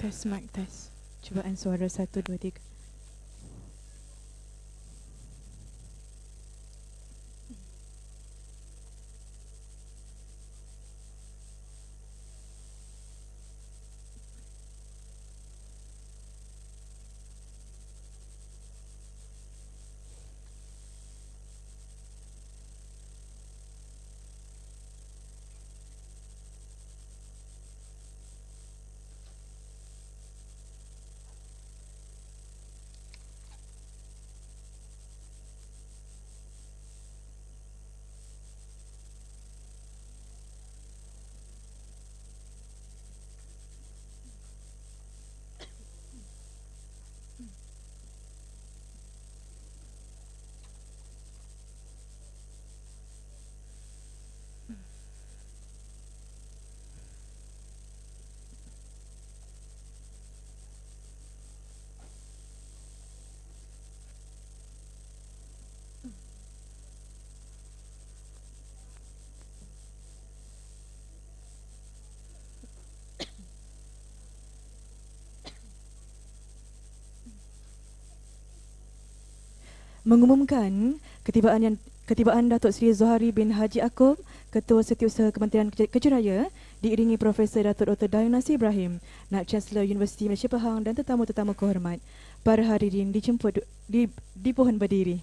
Test mic test. Cubaan suara 1 2 3. Mengumumkan ketibaan Datuk Seri Zohari bin Haji Yaakob, Ketua Setiausaha Kementerian Kejuraya, diiringi Profesor Datuk Dr. Dayun Nasir Ibrahim, Naib Chancellor Universiti Malaysia Pahang dan tetamu-tetamu kehormat. Para hadirin dijemput di pohon berdiri.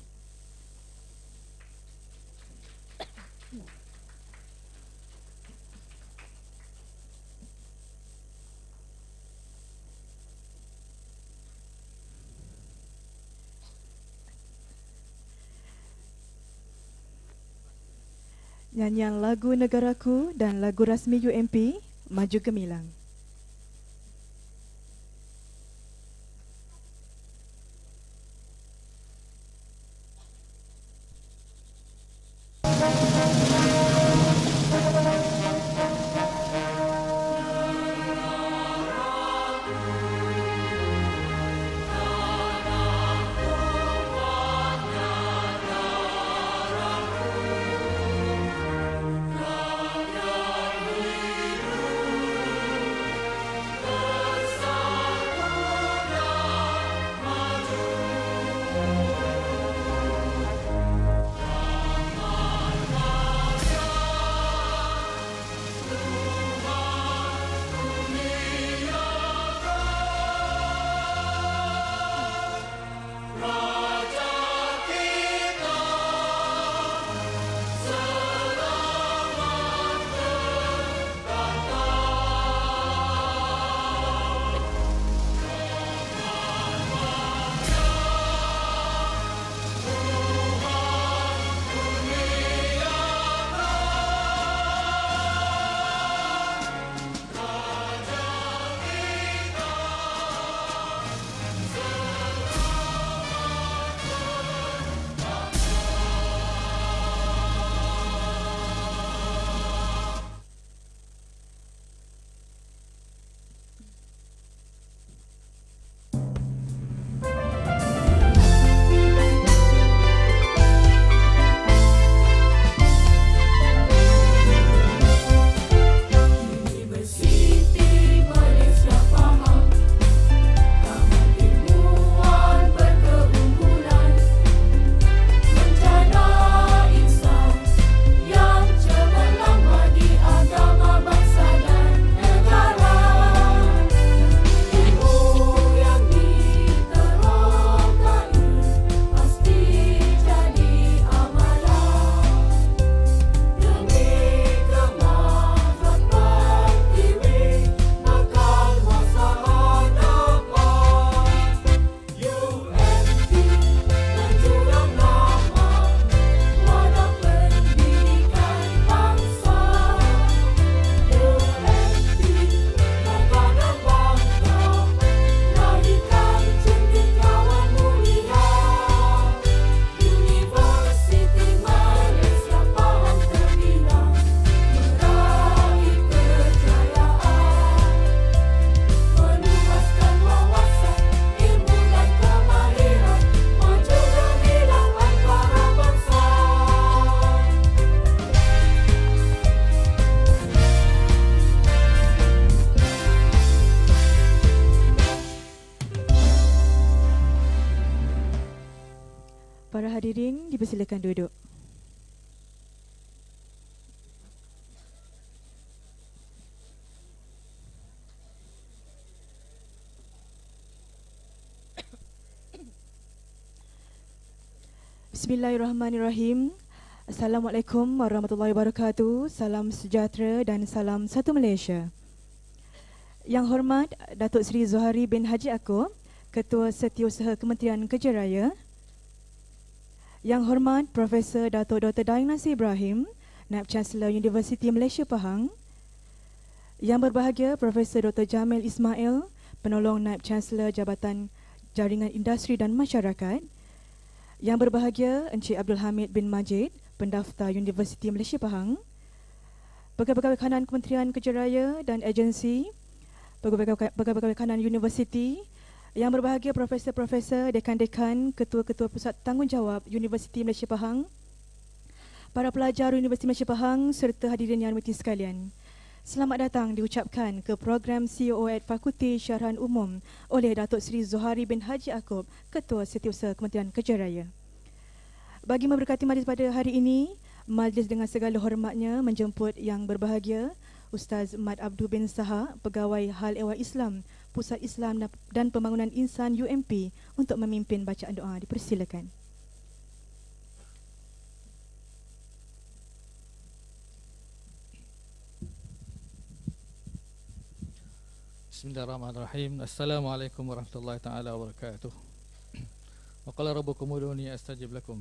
Nyanyian lagu Negaraku dan lagu rasmi UMP, Maju Gemilang. Para hadirin dipersilakan duduk. Bismillahirrahmanirrahim. Assalamualaikum warahmatullahi wabarakatuh. Salam sejahtera dan salam satu Malaysia. Yang hormat Datuk Seri Zohari bin Haji Yaakob, Ketua Setiausaha Kementerian Kerja Raya. Yang hormat Profesor Datuk Dr. Dayanasi Ibrahim, Naib Chancellor Universiti Malaysia Pahang. Yang berbahagia Profesor Dr. Jamil Ismail, Penolong Naib Chancellor Jabatan Jaringan Industri dan Masyarakat. Yang berbahagia Encik Abdul Hamid bin Majid, Pendaftar Universiti Malaysia Pahang, pegawai-pegawai kanan Kementerian Kerja Raya dan agensi, pegawai-pegawai kanan universiti, yang berbahagia profesor-profesor, dekan-dekan, ketua-ketua pusat tanggungjawab Universiti Malaysia Pahang, para pelajar Universiti Malaysia Pahang serta hadirin yang hormati sekalian. Selamat datang diucapkan ke program CEO at Fakulti Syarahan Umum oleh Datuk Seri Zohari bin Haji Yaakob, Ketua Setiausaha Kementerian Kerja Raya. Bagi memberkati majlis pada hari ini, majlis dengan segala hormatnya menjemput yang berbahagia Ustaz Mat Abdul bin Saha, Pegawai Hal Ehwal Islam, Pusat Islam dan Pembangunan Insan UMP untuk memimpin bacaan doa. Dipersilakan. Bismillahirrahmanirrahim. Assalamualaikum warahmatullahi taala wabarakatuh. Wa qala rabbukum ud'uni astajib lakum.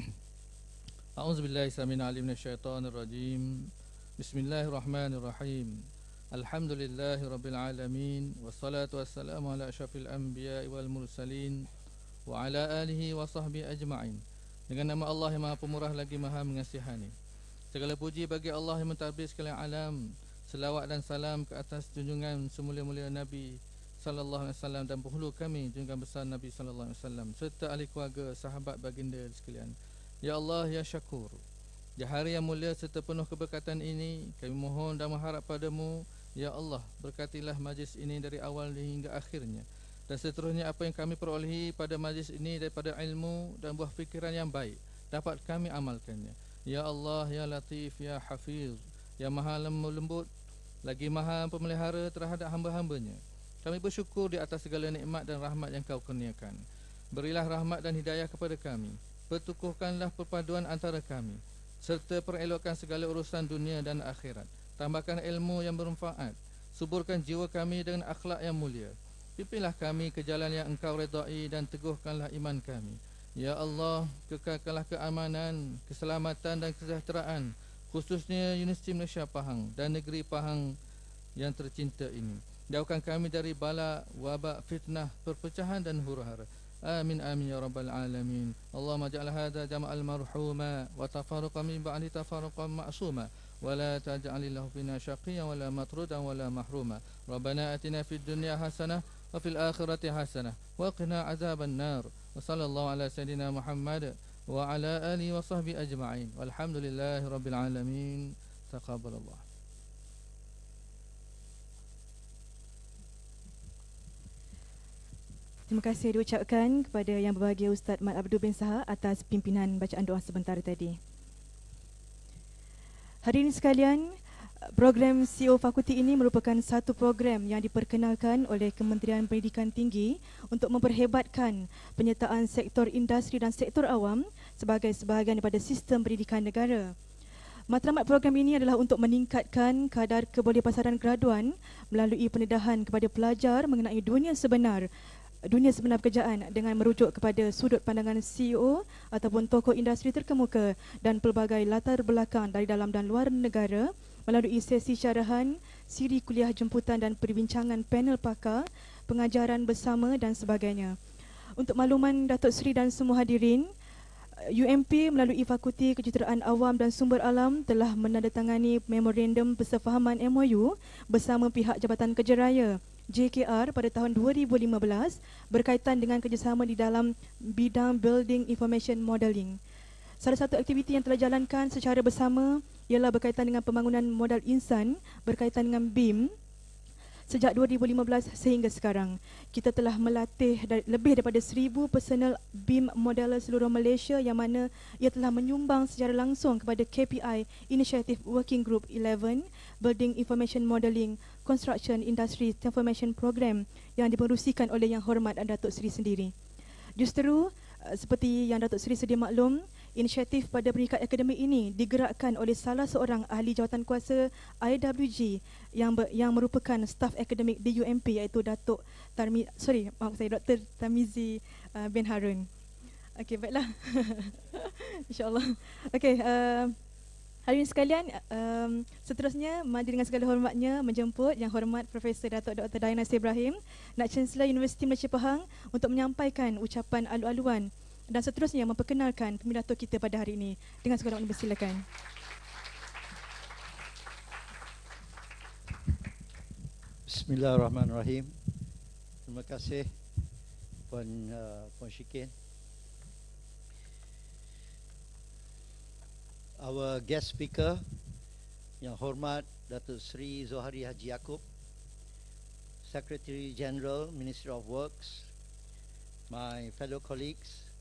A'udzubillahi samina alim minasyaitonir rajim. Bismillahirrahmanirrahim. Alhamdulillahi rabbil alamin, wassalatu wassalamu ala asyrafil anbiya'i wal mursalin wa ala alihi wa sahbihi ajma'in. Dengan nama Allah yang Maha Pemurah lagi Maha Mengasihani. Segala puji bagi Allah yang mentadbir sekalian alam. Selawat dan salam ke atas junjungan semulia-mulia Nabi sallallahu alaihi wasallam dan penghulu kami junjungan besar Nabi sallallahu alaihi wasallam serta ahli keluarga, sahabat baginda sekalian. Ya Allah, ya Syakur. Di hari yang mulia serta penuh keberkatan ini, kami mohon dan mengharap padamu, ya Allah, berkatilah majlis ini dari awal hingga akhirnya. Dan seterusnya apa yang kami perolehi pada majlis ini daripada ilmu dan buah fikiran yang baik, dapat kami amalkannya. Ya Allah, ya Latif, ya Hafiz, ya Maha lembut, lagi Maha pemelihara terhadap hamba-hambanya. Kami bersyukur di atas segala nikmat dan rahmat yang kau kurniakan. Berilah rahmat dan hidayah kepada kami. Pertukuhkanlah perpaduan antara kami, serta perelokkan segala urusan dunia dan akhirat. Tambahkan ilmu yang bermanfaat. Suburkan jiwa kami dengan akhlak yang mulia. Pimpinlah kami ke jalan yang engkau redai dan teguhkanlah iman kami. Ya Allah, kekalkanlah keamanan, keselamatan dan kesejahteraan, khususnya Universiti Malaysia Pahang dan negeri Pahang yang tercinta ini. Jauhkan kami dari bala, wabak, fitnah, perpecahan dan huru-hara. Amin amin ya rabbal alamin. Allahumma ja'al hadha jama'al marhuma wa tafarruqa min ba'di tafarruqan ma'suma wa la taj'alillahu fina syaqiyyan wa la matrudan wa la mahruma. Rabbana atina fid dunya hasanah wa fil akhirati hasanah wa qina azaban nar. Wa sallallahu ala sayyidina Muhammad wa ala alihi wa sahbihi ajma'in. Walhamdulillahi rabbil alamin. Taqabbalallah. Terima kasih diucapkan kepada yang berbahagia Ustaz Mat Abdul bin Saha atas pimpinan bacaan doa sebentar tadi. Hadirin sekalian, program CEO Fakulti ini merupakan satu program yang diperkenalkan oleh Kementerian Pendidikan Tinggi untuk memperhebatkan penyertaan sektor industri dan sektor awam sebagai sebahagian daripada sistem pendidikan negara. Matlamat program ini adalah untuk meningkatkan kadar kebolehpasaran graduan melalui pendedahan kepada pelajar mengenai dunia sebenar pekerjaan dengan merujuk kepada sudut pandangan CEO ataupun tokoh industri terkemuka dan pelbagai latar belakang dari dalam dan luar negara melalui sesi syarahan, siri kuliah jemputan dan perbincangan panel pakar, pengajaran bersama dan sebagainya. Untuk makluman Datuk Seri dan semua hadirin, UMP melalui Fakulti Kejuruteraan Awam dan Sumber Alam telah menandatangani memorandum persefahaman MOU bersama pihak Jabatan Kerja Raya JKR pada tahun 2015 berkaitan dengan kerjasama di dalam bidang Building Information Modelling. Salah satu aktiviti yang telah dijalankan secara bersama ialah berkaitan dengan pembangunan modal insan berkaitan dengan BIM. Sejak 2015 sehingga sekarang, kita telah melatih lebih daripada 1,000 personal BIM modeler seluruh Malaysia yang mana ia telah menyumbang secara langsung kepada KPI Initiative Working Group 11 Building Information Modelling Construction Industry Transformation Program yang dipengerusikan oleh Yang Hormat Datuk Seri sendiri. Justeru, seperti yang Datuk Seri sedia maklum, inisiatif pada peringkat akademik ini digerakkan oleh salah seorang ahli jawatankuasa IWG yang merupakan staf akademik di UMP, iaitu Dr. Tamizi bin Harun. Okey, baiklah. InsyaAllah. Okey, hadirin sekalian, seterusnya mari dengan segala hormatnya menjemput Yang Hormat Profesor Datuk Dr. Dayana Nasir Ibrahim, Nak Chancellor Universiti Malaysia Pahang, untuk menyampaikan ucapan alu-aluan dan seterusnya memperkenalkan pembidato kita pada hari ini. Dengan segala hormat, bersilakan. Bismillahirrahmanirrahim. Terima kasih Puan Syikin. Our guest speaker, Yang Hormat Datuk Seri Zohari Haji Yaakob, Secretary General, Ministry of Works, my fellow colleagues,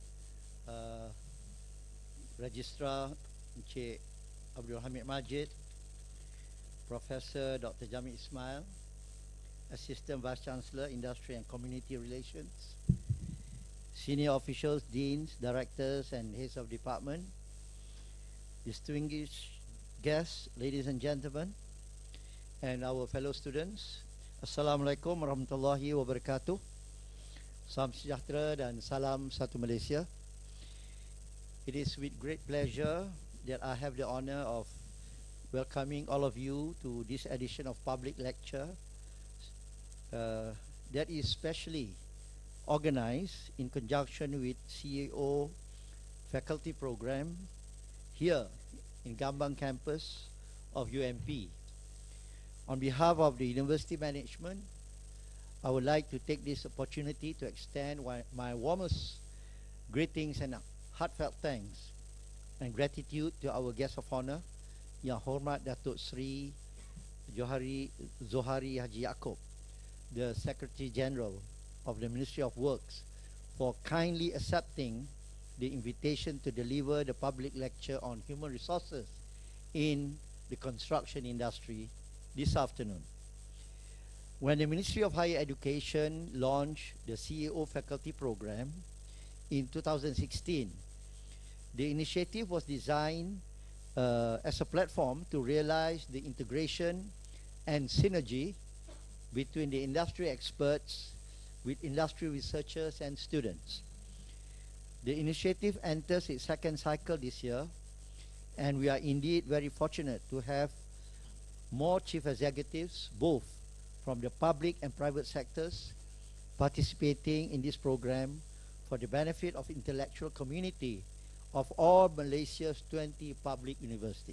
Registrar Encik Abdul Hamid Majid, Professor Dr. Jamil Ismail, Assistant Vice Chancellor, Industry and Community Relations, Senior Officials, Deans, Directors and Heads of Department, distinguished guests, ladies and gentlemen, and our fellow students. Assalamualaikum warahmatullahi wabarakatuh. Salam sejahtera dan salam satu Malaysia. It is with great pleasure that I have the honor of welcoming all of you to this edition of public lecture that is specially organized in conjunction with CEO faculty program here in Gambang campus of UMP. On behalf of the university management, I would like to take this opportunity to extend my warmest greetings and heartfelt thanks and gratitude to our guest of honor, Yang Hormat Datuk Seri Zohari Haji Yaakob, the Secretary General of the Ministry of Works, for kindly accepting the invitation to deliver the public lecture on human resources in the construction industry this afternoon. When the Ministry of Higher Education launched the CEO faculty program in 2016, the initiative was designed as a platform to realize the integration and synergy between the industry experts with industry researchers and students. The initiative enters its second cycle this year, and we are indeed very fortunate to have more chief executives, both from the public and private sectors, participating in this program for the benefit of intellectual community of all Malaysia's 20 public universities.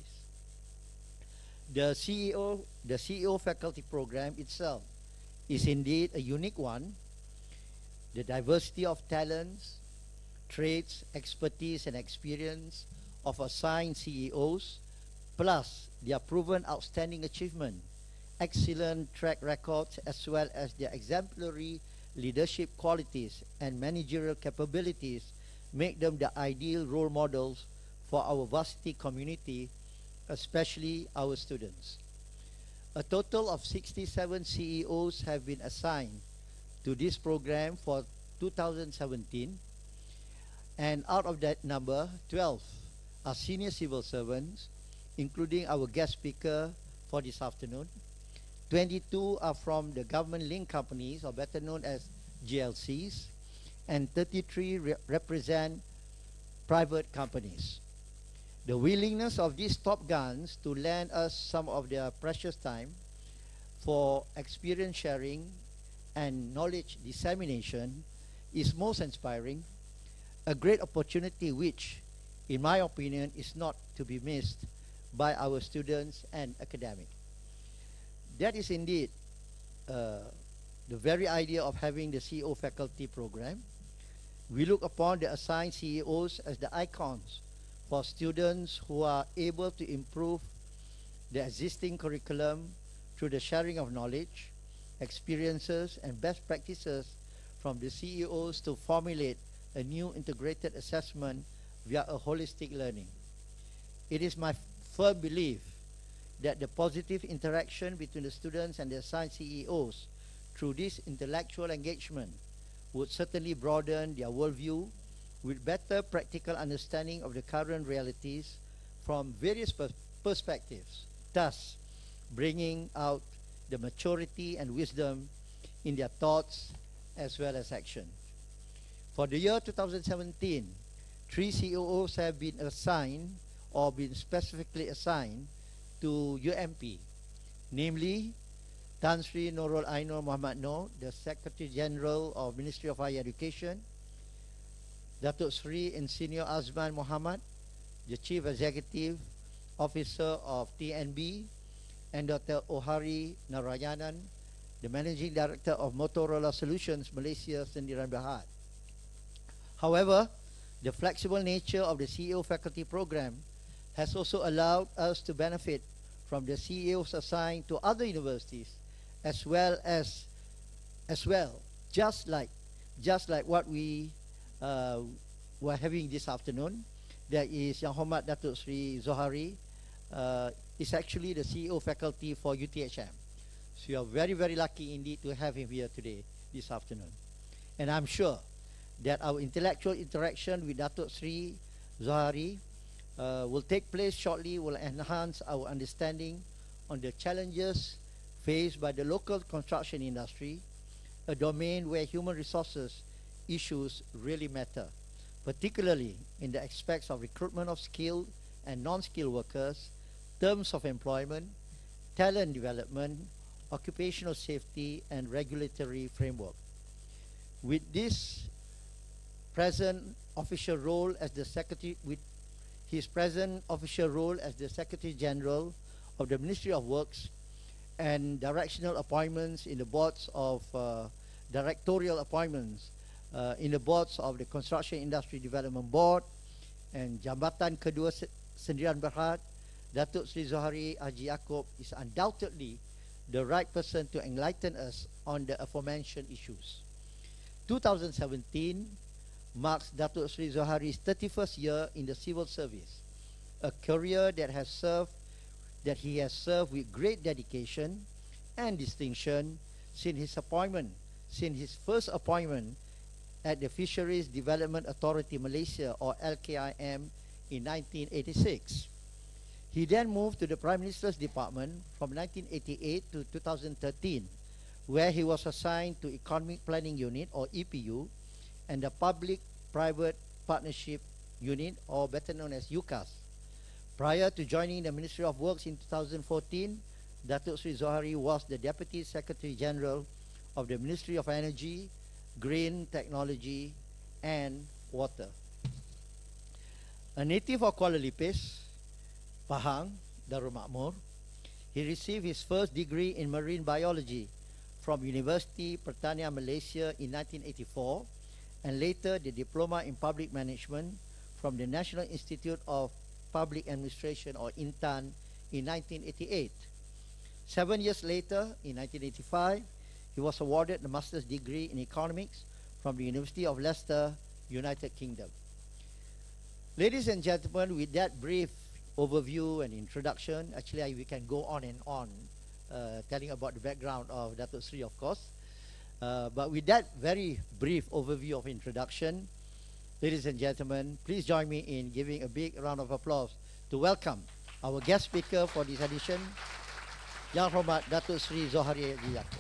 The CEO faculty program itself is indeed a unique one. The diversity of talents, traits, expertise and experience of assigned CEOs, plus their proven outstanding achievement, excellent track records, as well as their exemplary leadership qualities and managerial capabilities make them the ideal role models for our varsity community, especially our students. A total of 67 CEOs have been assigned to this program for 2017, and out of that number, 12 are senior civil servants, including our guest speaker for this afternoon. 22 are from the government-linked companies, or better known as GLCs, and 33 represent private companies. The willingness of these top guns to lend us some of their precious time for experience sharing and knowledge dissemination is most inspiring, a great opportunity which, in my opinion, is not to be missed by our students and academics. That is indeed the very idea of having the CEO faculty program. We look upon the assigned CEOs as the icons for students who are able to improve the existing curriculum through the sharing of knowledge, experiences, and best practices from the CEOs to formulate a new integrated assessment via a holistic learning. It is my firm belief that the positive interaction between the students and the assigned CEOs through this intellectual engagement would certainly broaden their worldview with better practical understanding of the current realities from various perspectives, thus bringing out the maturity and wisdom in their thoughts as well as action. For the year 2017, 3 CEOs have been assigned or been specifically assigned to UMP, namely Tan Sri Nurul Ainur Muhammad Noor, the Secretary General of Ministry of Higher Education, Datuk Sri Insinyur Azman Muhammad, the Chief Executive Officer of TNB, and Dr. Ohari Narayanan, the Managing Director of Motorola Solutions Malaysia Sdn Bhd. However, the flexible nature of the CEO faculty program has also allowed us to benefit from the CEOs assigned to other universities as well, just like what we were having this afternoon. That is Yang Hormat Datuk Sri Zohari is actually the CEO faculty for UTHM. So you are very, very lucky indeed to have him here today, this afternoon. And I'm sure that our intellectual interaction with Datuk Sri Zohari will take place shortly, will enhance our understanding on the challenges faced by the local construction industry, a domain where human resources issues really matter, particularly in the aspects of recruitment of skilled and non-skilled workers, terms of employment, talent development, occupational safety, and regulatory framework. With this present official role as the Secretary, with his present official role as the Secretary General of the Ministry of Works and directional appointments in the boards of directorial appointments in the boards of the Construction Industry Development Board and Jambatan Kedua Sdn Bhd, Datuk Sri Zohari Haji Yaakob is undoubtedly the right person to enlighten us on the aforementioned issues. 2017 marks Datuk Sri Zohari's 31st year in the civil service, a career that he has served with great dedication and distinction since his first appointment at the Fisheries Development Authority Malaysia, or LKIM, in 1986. He then moved to the Prime Minister's Department from 1988 to 2013, where he was assigned to Economic Planning Unit, or EPU, and the Public-Private Partnership Unit, or better known as UCAS. Prior to joining the Ministry of Works in 2014, Datuk Sri Zohari was the Deputy Secretary General of the Ministry of Energy, Green Technology, and Water. A native of Kuala Lipis, Pahang, Darul Makmur, he received his first degree in marine biology from University Pertanian Malaysia in 1984, and later the Diploma in Public Management from the National Institute of Public Administration, or INTAN, in 1988. 7 years later, in 1985, he was awarded the Master's degree in Economics from the University of Leicester, United Kingdom. Ladies and gentlemen, with that brief overview and introduction, actually we can go on and on telling about the background of Datuk Sri, of course. But with that very brief overview of introduction, ladies and gentlemen, please join me in giving a big round of applause to welcome our guest speaker for this edition, Yang Hormat Datuk Sri Zohari Haji Yaakob.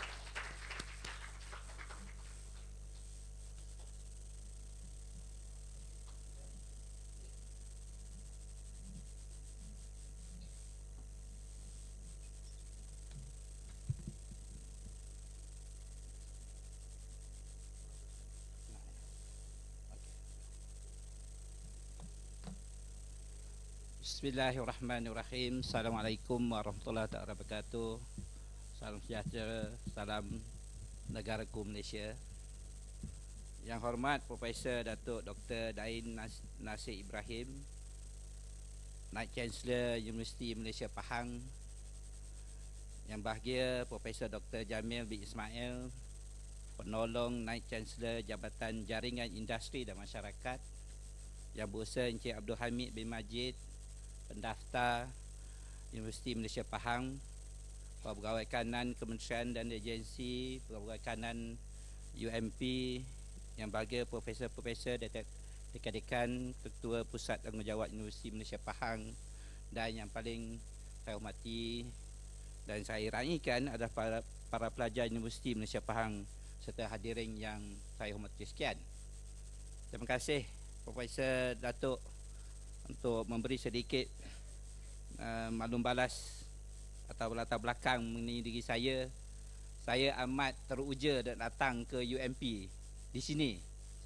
Bismillahirrahmanirrahim. Assalamualaikum warahmatullahi wabarakatuh. Salam sejahtera, salam negaraku Malaysia. Yang hormat Profesor Datuk Dr. Dain Nasir Ibrahim, Naib Chancellor Universiti Malaysia Pahang, Yang bahagia Profesor Dr. Jamil bin Ismail, penolong Naib Chancellor Jabatan Jaringan Industri dan Masyarakat. Yang berusaha Encik Abdul Hamid bin Majid, pendaftar Universiti Malaysia Pahang, pegawai kanan kementerian dan agensi, pegawai kanan UMP, yang bahagia profesor-profesor, dekan-dekan, ketua Pusat Tanggungjawab Universiti Malaysia Pahang, dan yang paling saya hormati dan saya raikan adalah para pelajar Universiti Malaysia Pahang serta hadirin yang saya hormati sekian. Terima kasih Profesor Datuk untuk memberi sedikit maklum balas atau latar belakang mengenai diri saya. Saya amat teruja dan datang ke UMP di sini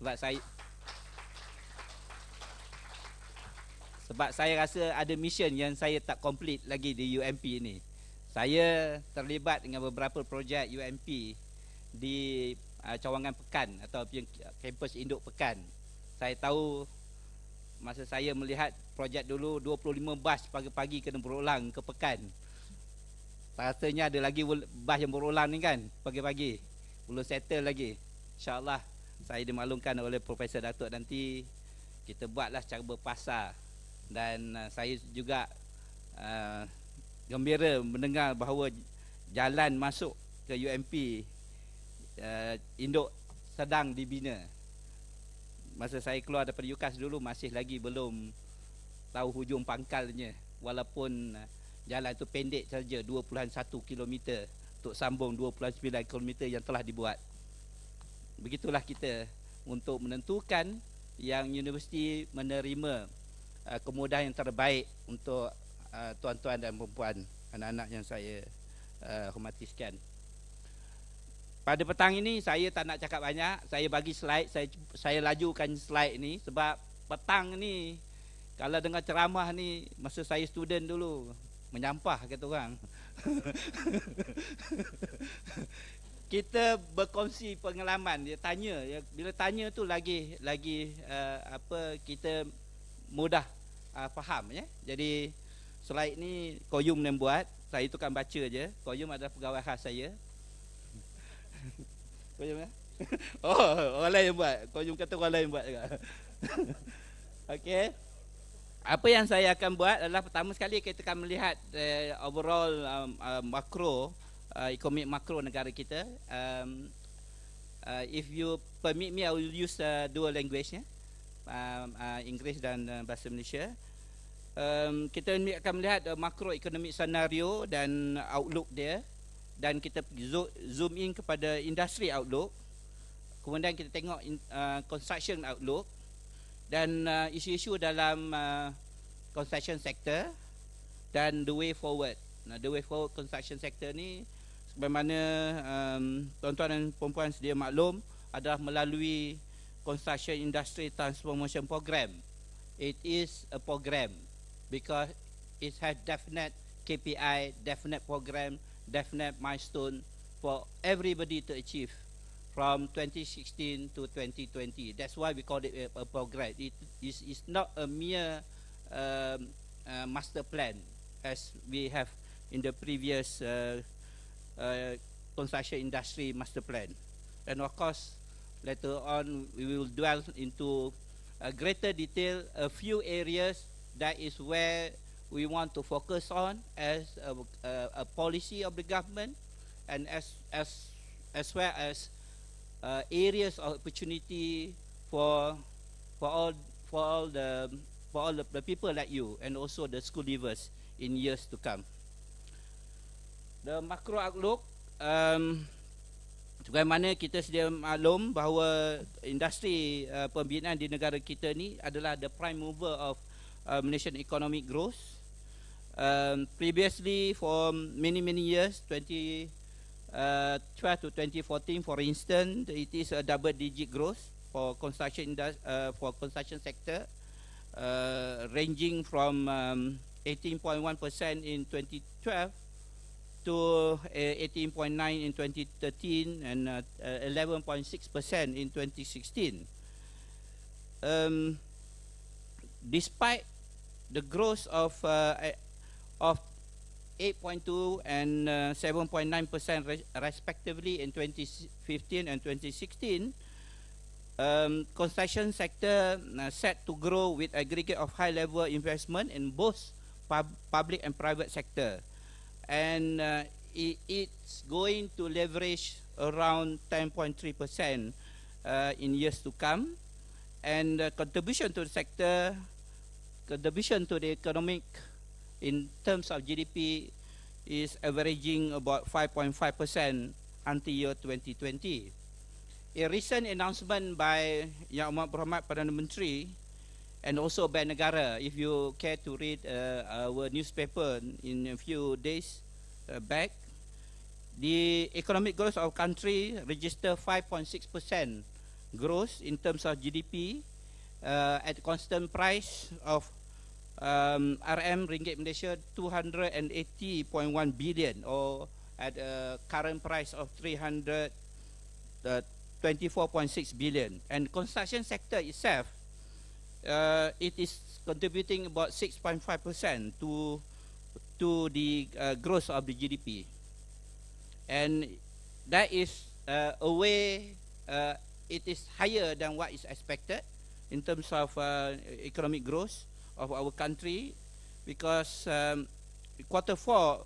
sebab saya rasa ada mission yang saya tak complete lagi di UMP ini. Saya terlibat dengan beberapa projek UMP di cawangan Pekan atau kampus induk Pekan. Saya tahu masa saya melihat projek dulu 25 bas pagi-pagi kena berulang ke Pekan. Rasanya ada lagi bas yang berulang ni kan pagi-pagi. Belum settle lagi. InsyaAllah saya dimaklumkan oleh Profesor Datuk nanti kita buatlah secara berpasar. Dan saya juga gembira mendengar bahawa jalan masuk ke UMP induk sedang dibina. Masa saya keluar daripada UCAS dulu masih lagi belum tahu hujung pangkalnya, walaupun jalan itu pendek saja 2.1 km untuk sambung 2.9 km yang telah dibuat. Begitulah kita untuk menentukan yang universiti menerima kemudahan yang terbaik untuk tuan-tuan dan perempuan, anak-anak yang saya hormati sekian. Pada petang ini saya tak nak cakap banyak. Saya bagi slide, saya lajukan slide ni sebab petang ni kalau dengar ceramah ni masa saya student dulu menyampah kata orang. Kita berkongsi pengalaman, dia tanya, bila tanya tu lagi kita mudah faham ya. Jadi slide ni Koyum yang buat, saya tukang baca je. Koyum adalah pegawai khas saya. Koyum ya? Oh, orang lain yang buat. Koyum kata orang lain buat juga. Okey. Apa yang saya akan buat adalah pertama sekali kita akan melihat overall makro ekonomi makro negara kita. If you permit me, I will use dual language ya, Inggeris dan bahasa Malaysia. Kita akan melihat makroekonomik scenario dan outlook dia, dan kita zoom in kepada industri outlook. Kemudian kita tengok construction outlook dan isu-isu dalam construction sector dan the way forward. The way forward construction sector ni sebagaimana tuan-tuan dan perempuan sedia maklum adalah melalui Construction Industry Transformation Program. It is a program because it has definite KPI, definite program, definite milestone for everybody to achieve from 2016 to 2020. That's why we call it a program. It is not a mere master plan as we have in the previous construction industry master plan. And of course, later on we will dwell into greater detail a few areas that is where we want to focus on as a policy of the government, and as well as areas of opportunity for all the people like you and also the school leavers in years to come. The macro outlook, sebagaimana kita sedia maklum bahawa industri pembinaan di negara kita ni adalah the prime mover of Malaysian economic growth. Previously, for many years, 2012 to 2014, for instance, it is a double-digit growth for construction sector, ranging from 18.1% in 2012 to 18.9% in 2013 and 11.6% in 2016. Despite the growth of 8.2 and 7.9% respectively in 2015 and 2016. Construction sector set to grow with aggregate of high level investment in both public and private sector, and it's going to leverage around 10.3% in years to come, and contribution to the sector, contribution to the economic in terms of GDP is averaging about 5.5% until year 2020. A recent announcement by Yang Amat Berhormat Perdana Menteri and also by Negara, if you care to read our newspaper in a few days back, the economic growth of country registered 5.6% growth in terms of GDP at constant price of RM Ringgit Malaysia 280.1 billion, or at a current price of 324.6 billion. And construction sector itself, it is contributing about 6.5% to the growth of the GDP, and that is a way it is higher than what is expected in terms of economic growth of our country, because Q4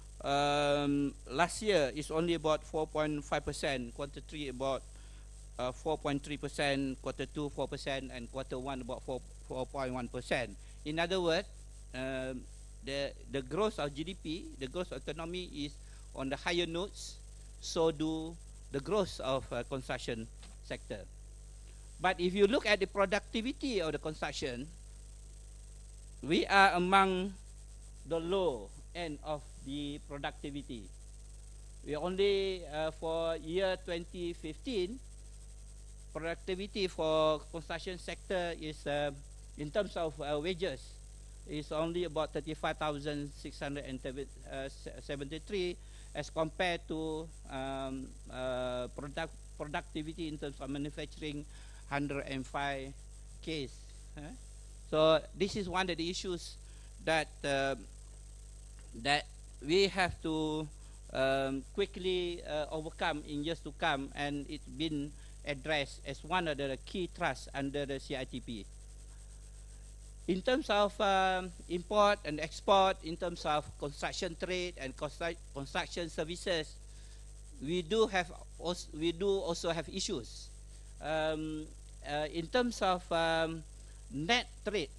last year is only about 4.5%, Q3 about 4.3%, Q2 4%, and Q1 about 4.1%. In other words, the growth of GDP, the growth of economy is on the higher notes, so do the growth of construction sector. But if you look at the productivity of the construction, we are among the low end of the productivity. We only for year 2015, productivity for construction sector is in terms of wages is only about 35,673 as compared to productivity in terms of manufacturing 105 case. So this is one of the issues that that we have to quickly overcome in years to come, and it's been addressed as one of the key thrusts under the CITP. In terms of import and export, in terms of construction trade and construction services, we do also have issues. In terms of net trade,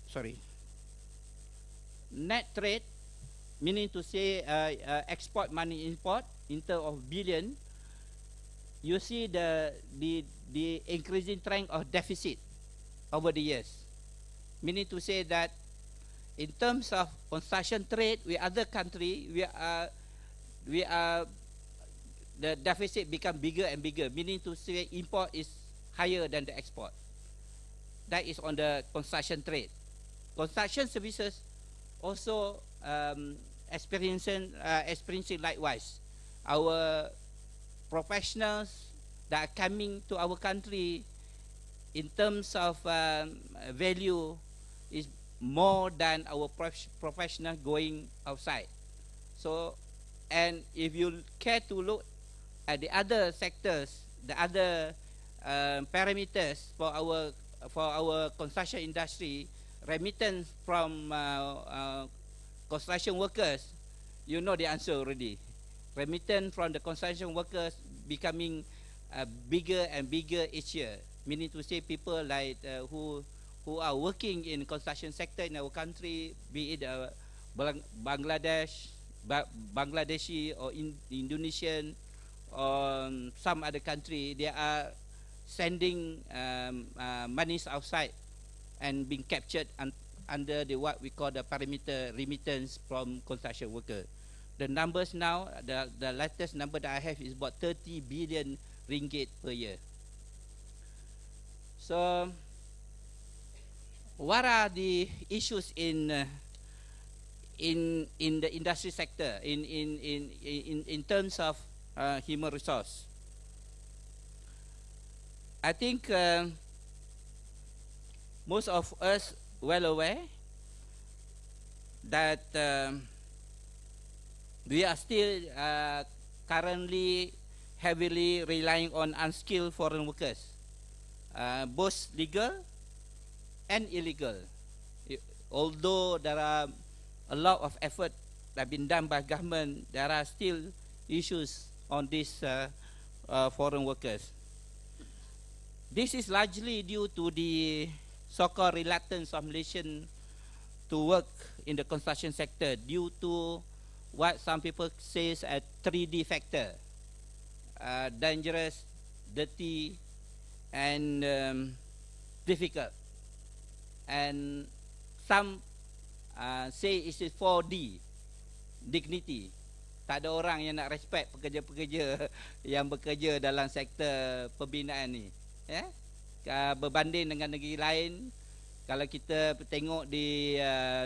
meaning to say export money import in terms of billion, you see the increasing trend of deficit over the years. Meaning to say that in terms of construction trade with other country, we are the deficit become bigger and bigger. Meaning to say import is higher than the export. That is on the construction trade. Construction services also experiencing likewise. Our professionals that are coming to our country in terms of value is more than our professional going outside. So, and if you care to look at the other sectors, the other parameters for our construction industry, remittance from construction workers, you know the answer already. Remittance from the construction workers becoming bigger and bigger each year. Meaning to say people like who are working in construction sector in our country, be it Bangladeshi or Indonesian or some other country, they are sending monies outside and being captured under the what we call the parameter remittance from construction worker. The numbers now, the latest number that I have is about 30 billion ringgit per year. So, what are the issues in the industry sector in terms of human resource? I think most of us well aware that we are still currently heavily relying on unskilled foreign workers, both legal and illegal. Although there are a lot of effort that have been done by government, there are still issues on these foreign workers. This is largely due to the so-called reluctance of Malaysians to work in the construction sector due to what some people say is a 3D factor. Dangerous, dirty, and difficult. And some say it's 4D, dignity. Tak ada orang yang nak respect pekerja-pekerja yang bekerja dalam sektor pembinaan ni. Ya? Berbanding dengan negeri lain, kalau kita tengok di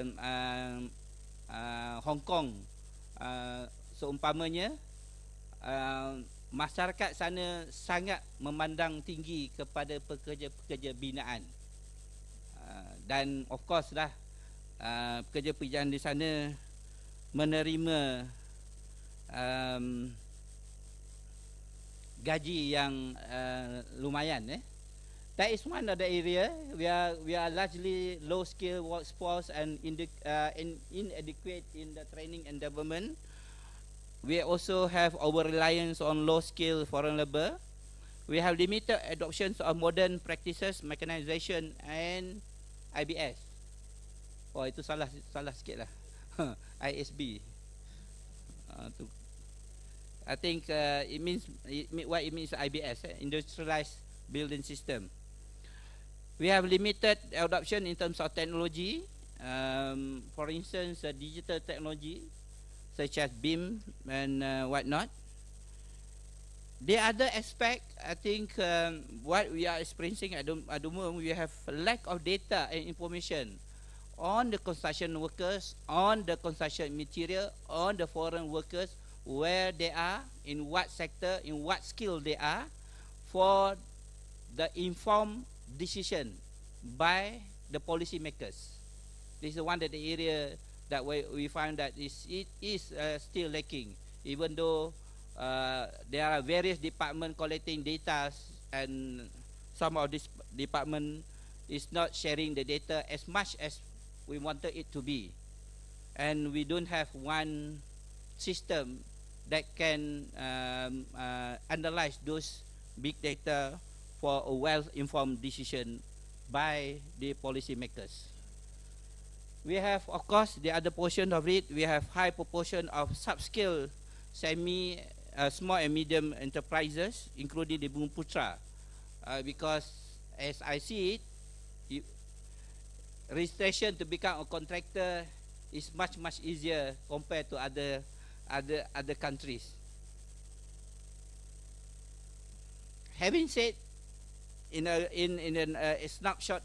Hong Kong, seumpamanya, masyarakat sana sangat memandang tinggi kepada pekerja-pekerja binaan. Dan of course lah, pekerja-pekerja di sana menerima gaji yang lumayan. That is one of the area we are largely low skill workforce and inadequate in the training and development. We also have over reliance on low skill foreign labor. We have limited adoptions of modern practices, mechanization and IBS. Oh, itu salah sikit lah. ISB. I think what it means IBS, industrialized building system. We have limited adoption in terms of technology. For instance, digital technology such as BIM and whatnot. The other aspect, I think, what we are experiencing at the moment, we have a lack of data and information on the construction workers, on the construction material, on the foreign workers, where they are, in what sector, in what skill they are, for the informed decision by the policy makers. This is one of the area that we find that it is still lacking, even though there are various departments collecting data, and some of this department is not sharing the data as much as we wanted it to be, and we don't have one system that can analyze those big data for a well-informed decision by the policy makers. We have, of course, the other portion of it, we have high proportion of sub-scale small and medium enterprises, including the Bumiputera, because as I see it, registration to become a contractor is much easier compared to other countries. Having said, in a snapshot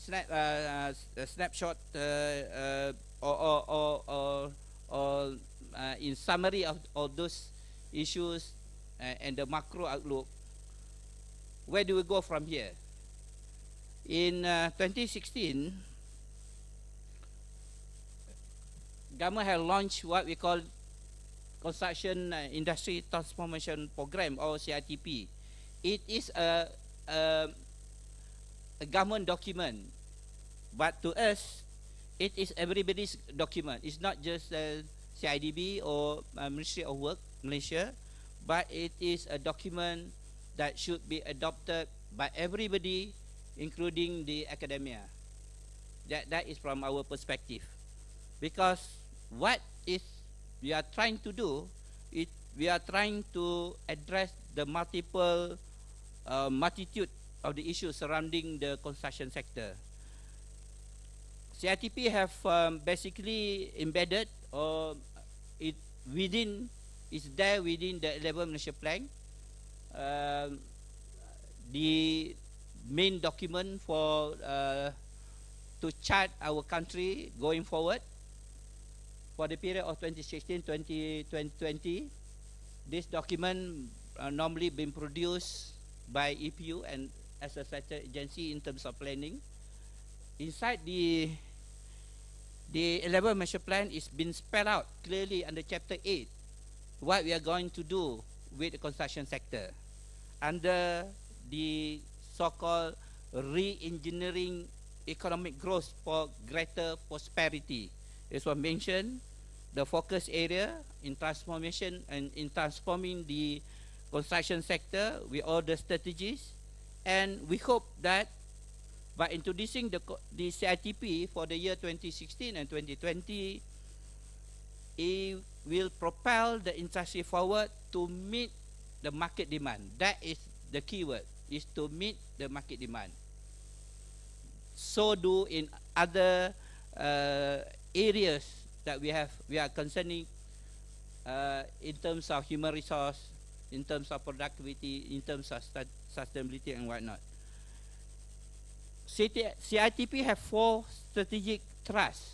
or in summary of all those issues and the macro outlook, where do we go from here? In 2016, government has launched what we call Construction Industry Transformation Program, or CITP. It is a government document, but to us, it is everybody's document. It's not just CIDB or Ministry of Work, Malaysia, but it is a document that should be adopted by everybody, including the academia. That is from our perspective, because what is we are trying to do, we are trying to address the multitude of the issues surrounding the construction sector. CITP have basically embedded, or is there within the 11 Malaysia Plan, the main document for to chart our country going forward for the period of 2016-2020. This document normally been produced by EPU and as a sector agency in terms of planning. Inside the 11 Malaysia Plan is been spelled out clearly under Chapter 8 what we are going to do with the construction sector under the so-called re-engineering economic growth for greater prosperity. As was mentioned, the focus area in transformation and in transforming the construction sector with all the strategies, and we hope that by introducing the CITP for the year 2016 and 2020, it will propel the industry forward to meet the market demand. That is the key word, is to meet the market demand. So do in other areas that we are concerning in terms of human resource, in terms of productivity, in terms of sustainability and whatnot. CITP have 4 strategic thrusts.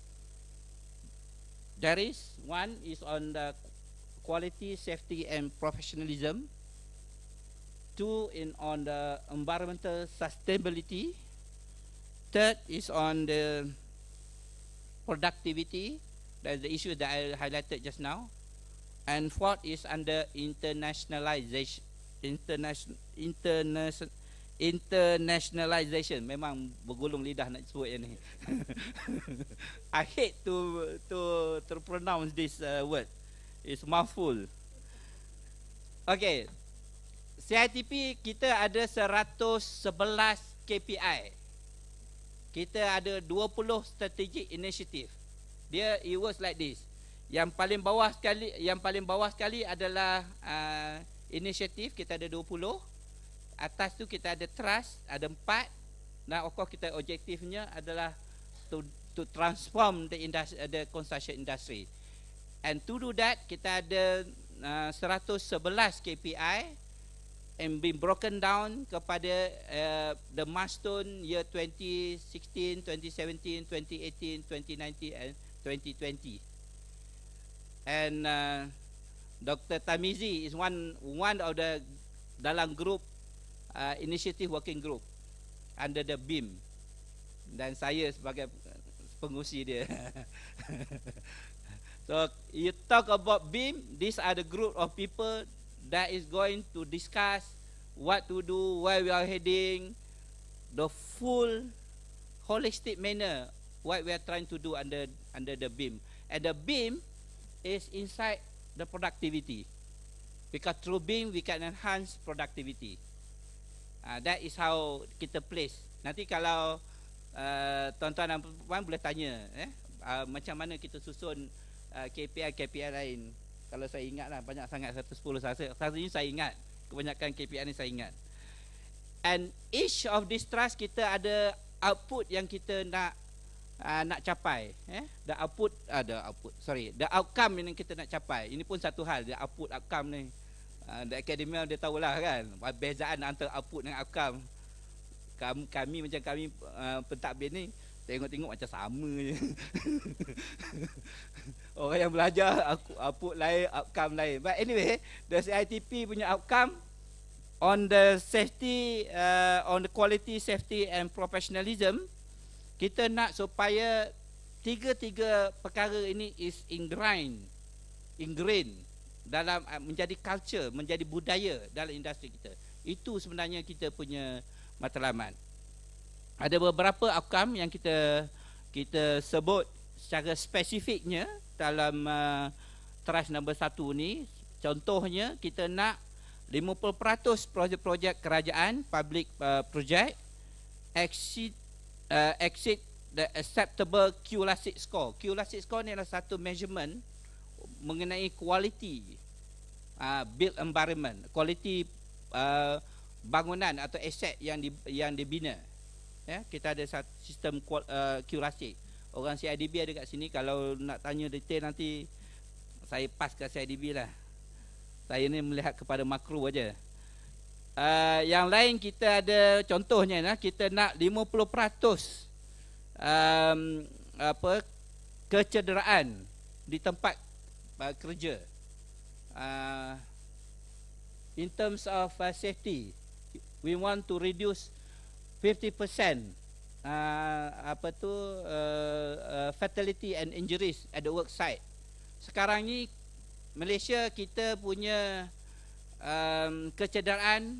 There is one is on the quality, safety and professionalism. 2 on the environmental sustainability. 3rd is on the productivity. That's the issue that I highlighted just now. And 4th is under internationalization. Internationalization. Memang bergulung lidah nak sebut yang ni. I hate to pronounce this word. It's mouthful. Okay. CITP kita ada 111 KPI. Kita ada 20 strategic initiative. It works like this. Yang paling bawah sekali adalah inisiatif, kita ada 20. Atas tu kita ada trust, ada 4. Dan of course kita objektifnya adalah to transform the construction industry. And to do that, kita ada 111 KPI and been broken down kepada the milestone year 2016, 2017, 2018, 2019 and 2020. And Dr. Tamizi is one of the dalam group initiative working group under the BIM, dan saya sebagai pengurusi dia. So you talk about BIM, these are the group of people that is going to discuss what to do, where we are heading, the full holistic manner what we are trying to do under the BIM. And the BIM is inside the productivity, because through BIM we can enhance productivity. That is how kita place. Nanti kalau tuan-tuan dan puan boleh tanya macam mana kita susun KPI lain. Kalau saya ingat lah, banyak sangat 110 satu ini saya ingat. Kebanyakan KPI ni saya ingat. And each of these trust kita ada output yang kita nak capai. The outcome yang kita nak capai. Ini pun satu hal, the outcome ni. The academia dia tahulah kan, perbezaan antara output dan outcome. Kami macam kami pentadbir ni tengok-tengok macam sama je. Orang yang belajar output lain, outcome lain. But anyway, the CITP punya outcome on the safety, on the quality, safety and professionalism, kita nak supaya tiga perkara ini is ingrained dalam menjadi culture, menjadi budaya dalam industri kita. Itu sebenarnya kita punya matlamat. Ada beberapa outcome yang kita sebut secara spesifiknya dalam trust number 1 ni. Contohnya kita nak 50% projek-projek kerajaan, public project exceed the acceptable QLASIT score. QLASIT score ni adalah satu measurement mengenai quality built environment, quality bangunan atau aset yang dibina. Ya, kita ada satu sistem QLASIT. Orang CIDB ada kat sini, kalau nak tanya detail nanti saya pass ke CIDB lah. Saya ni melihat kepada makro aja. Yang lain kita ada contohnya, kita nak 50% kecederaan di tempat kerja. In terms of safety, we want to reduce 50% fatality and injuries at the work site. Sekarang ni Malaysia kita punya kecederaan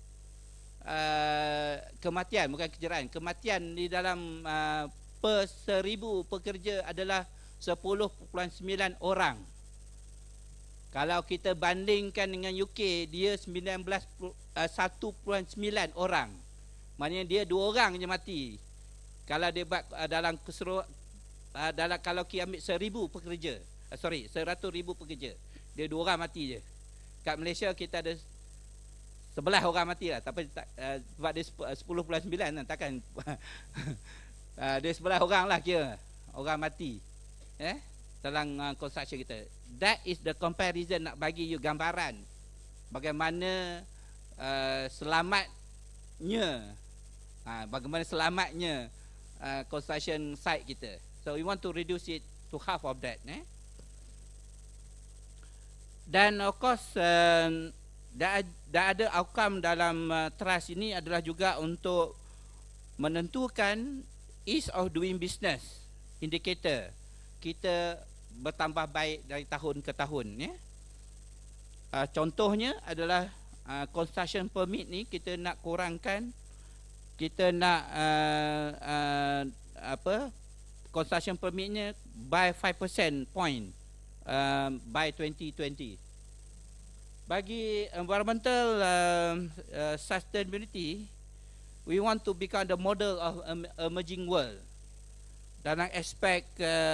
kematian, bukan kecederaan, kematian di dalam per 1000 pekerja adalah 10.9 orang. Kalau kita bandingkan dengan UK, dia 1.9 orang. Maknanya dia 2 orang je mati. Kalau dia buat dalam kalau kita ambil 1.000 pekerja, 100,000 pekerja, dia 2 orang mati je. Kat Malaysia kita ada 11 orang mati lah. Tapi sebab dia 10.9 lah, takkan dia 11 orang lah kira orang mati dalam construction kita. That is the comparison, nak bagi you gambaran bagaimana selamatnya construction site kita. So we want to reduce it to half of that. Dan of course dah ada outcome dalam trust ini adalah juga untuk menentukan ease of doing business indicator kita bertambah baik dari tahun ke tahun. Contohnya adalah construction permit ni kita nak kurangkan, kita nak construction permitnya by 5% point by 2020. Bagi environmental sustainability, we want to become the model of emerging world dalam aspek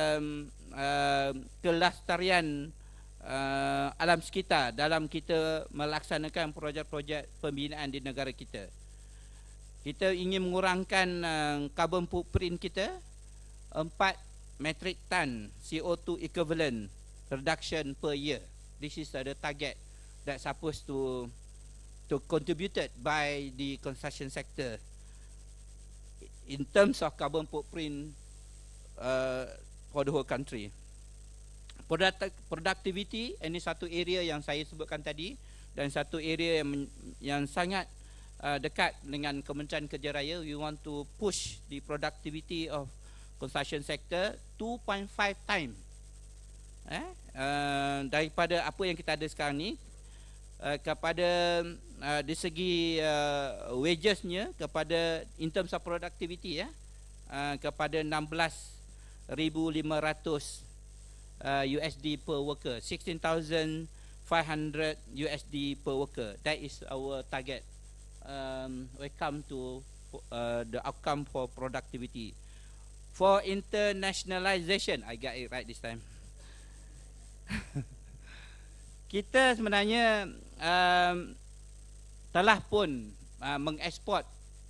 kelestarian alam sekitar dalam kita melaksanakan projek-projek pembinaan di negara kita. Kita ingin mengurangkan carbon footprint kita 4 metric ton CO2 equivalent reduction per year. This is the target that's supposed to contributed by the construction sector in terms of carbon footprint for the whole country. Productivity, ini satu area yang saya sebutkan tadi, dan satu area yang sangat dekat dengan Kementerian Kerja Raya. We want to push the productivity of construction sector 2.5 times daripada apa yang kita ada sekarang ni, kepada di segi wagesnya, kepada in terms of productivity kepada 16,500 USD per worker, 16,500 USD per worker. That is our target. We come to the outcome for productivity. For internationalization, I got it right this time. Kita sebenarnya telah pun mengeksport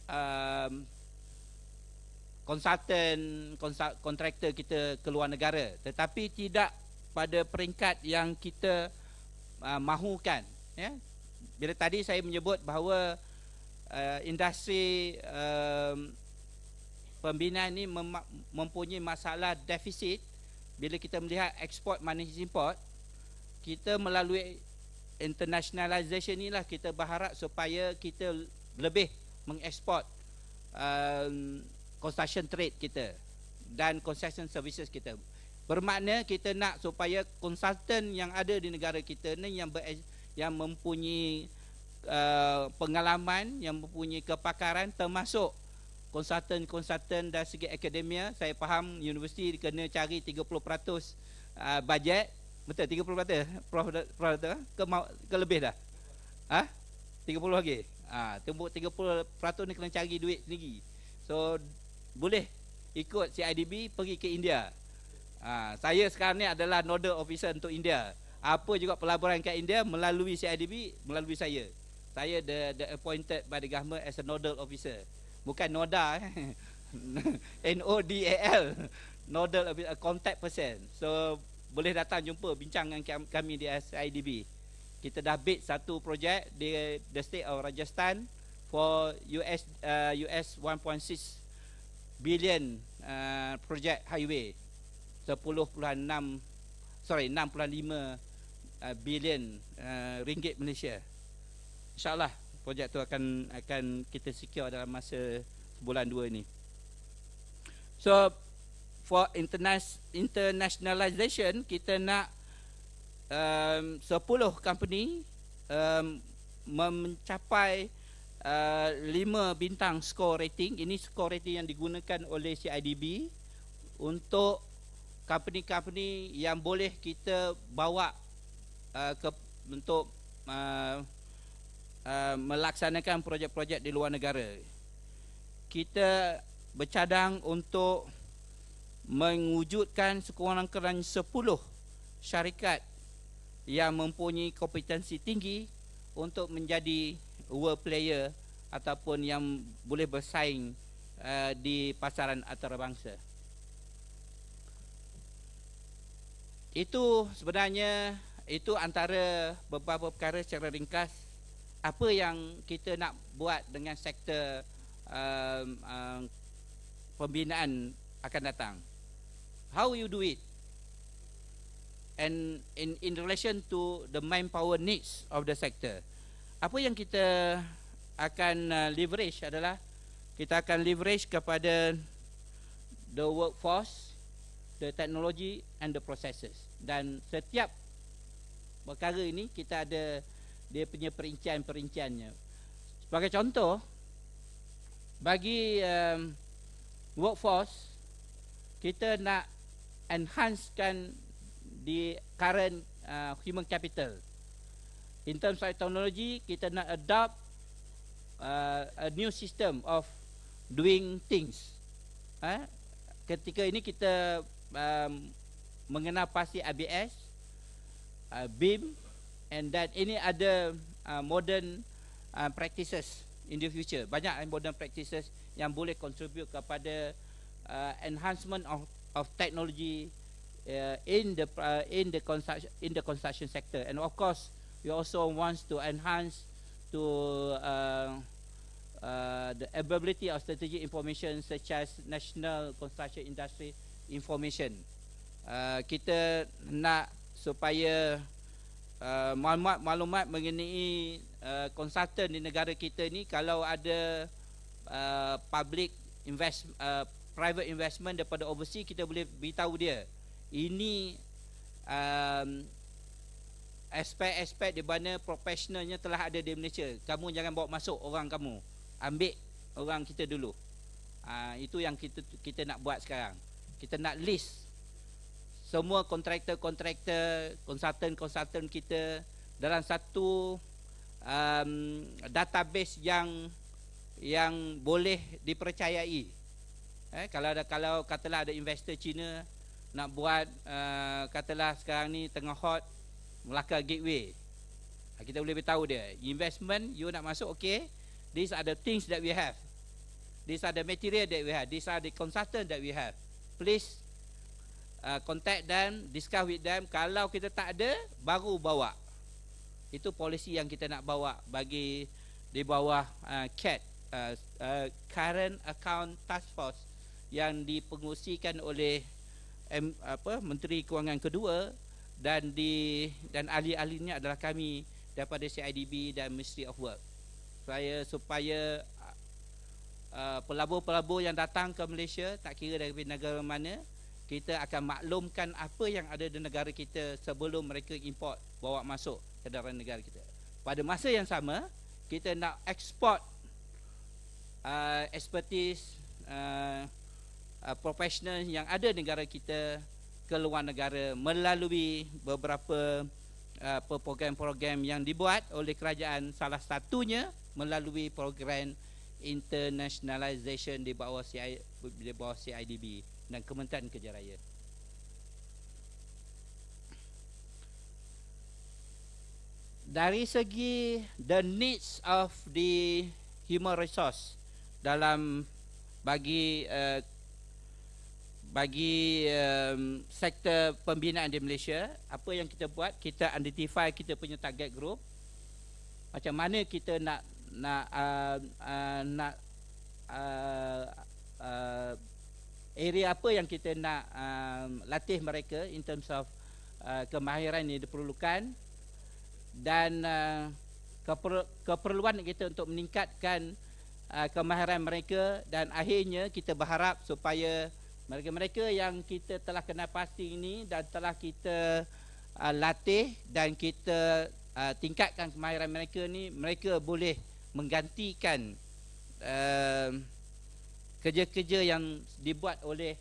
kontraktor kita ke luar negara, tetapi tidak pada peringkat yang kita mahukan. Bila tadi saya menyebut bahawa industri pembinaan ini mempunyai masalah defisit. Bila kita melihat export manage import, kita melalui internationalization inilah kita berharap supaya kita lebih mengeksport construction trade kita dan construction services kita. Bermakna kita nak supaya konsultan yang ada di negara kita ni yang mempunyai pengalaman, yang mempunyai kepakaran, termasuk konsultan dari segi akademia. Saya faham universiti kena cari 30% bajet. Betul 30%? Prof ke lebih dah? 30 lagi? 30% ni kena cari duit sendiri. So boleh ikut CIDB pergi ke India. Saya sekarang ni adalah nodal officer untuk India. Apa juga pelaburan kat India melalui CIDB, melalui saya. Saya the appointed by the government as a nodal officer. Bukan noda, NODAL, nodal officer, a contact person. So boleh datang jumpa bincang dengan kami di CIDB. Kita dah bid satu projek di the state of Rajasthan for US 1.6 billion project highway, 6.5 billion ringgit Malaysia. InsyaAllah projek tu akan kita secure dalam masa sebulan 2 ni. So for internationalization, kita nak 10 company mencapai 5 bintang score rating. Ini score rating yang digunakan oleh CIDB untuk company-company yang boleh kita bawa untuk melaksanakan projek-projek di luar negara. Kita bercadang untuk mewujudkan sekurang-kurangnya 10 syarikat yang mempunyai kompetensi tinggi untuk menjadi world player ataupun yang boleh bersaing di pasaran antarabangsa. Itu sebenarnya itu antara beberapa perkara secara ringkas apa yang kita nak buat dengan sektor pembinaan akan datang. How you do it, and in relation to the manpower needs of the sector. Apa yang kita akan leverage adalah kita akan leverage kepada the workforce, the technology and the processes. Dan setiap perkara ini kita ada dia punya perincian-perinciannya. Sebagai contoh, bagi workforce, kita nak enhancekan di current human capital. In terms of technology, kita nak adopt a new system of doing things. Ketika ini kita mengenal pasti ABS, BIM, and that any other modern practices in the future. Banyak modern practices yang boleh contribute kepada enhancement of technology in the construction sector. And of course, we also want to enhance to the availability of strategic information such as national construction industry information. Kita nak supaya maklumat mengenai konsultan di negara kita ni, kalau ada private investment daripada overseas, kita boleh beritahu dia ini aspek-aspek di mana profesionalnya telah ada di Malaysia. Kamu jangan bawa masuk orang kamu, ambil orang kita dulu. Itu yang kita nak buat sekarang. Kita nak list semua kontraktor-kontraktor, konsultan-konsultan kita dalam satu database yang boleh dipercayai. Kalau katalah ada investor Cina nak buat katalah sekarang ni tengah hot Melaka Gateway, kita boleh beritahu dia investment you nak masuk, okay, these are the things that we have, these are the material that we have, these are the consultant that we have, please contact them, discuss with them. Kalau kita tak ada, baru bawa. Itu polisi yang kita nak bawa bagi di bawah CAT, Current Account Task Force, yang dipengurusikan oleh Menteri Kewangan kedua, dan ahli-ahlinya adalah kami daripada CIDB dan Ministry of Work. Supaya pelabur-pelabur yang datang ke Malaysia, tak kira dari negara mana, kita akan maklumkan apa yang ada di negara kita sebelum mereka import, bawa masuk ke dalam negara kita. Pada masa yang sama, kita nak ekspor expertise profesional yang ada di negara kita ke luar negara melalui beberapa program-program yang dibuat oleh kerajaan, salah satunya melalui program internationalization di bawah CIDB dan Kementerian Kerja Raya. Dari segi the needs of the human resource dalam bagi sektor pembinaan di Malaysia, apa yang kita buat, kita identify kita punya target group, macam mana kita nak area apa yang kita nak latih mereka in terms of kemahiran yang diperlukan, dan keperluan kita untuk meningkatkan kemahiran mereka. Dan akhirnya kita berharap supaya mereka-mereka yang kita telah kenal pasti ini dan telah kita latih dan kita tingkatkan kemahiran mereka ni, mereka boleh menggantikan kerja-kerja yang dibuat oleh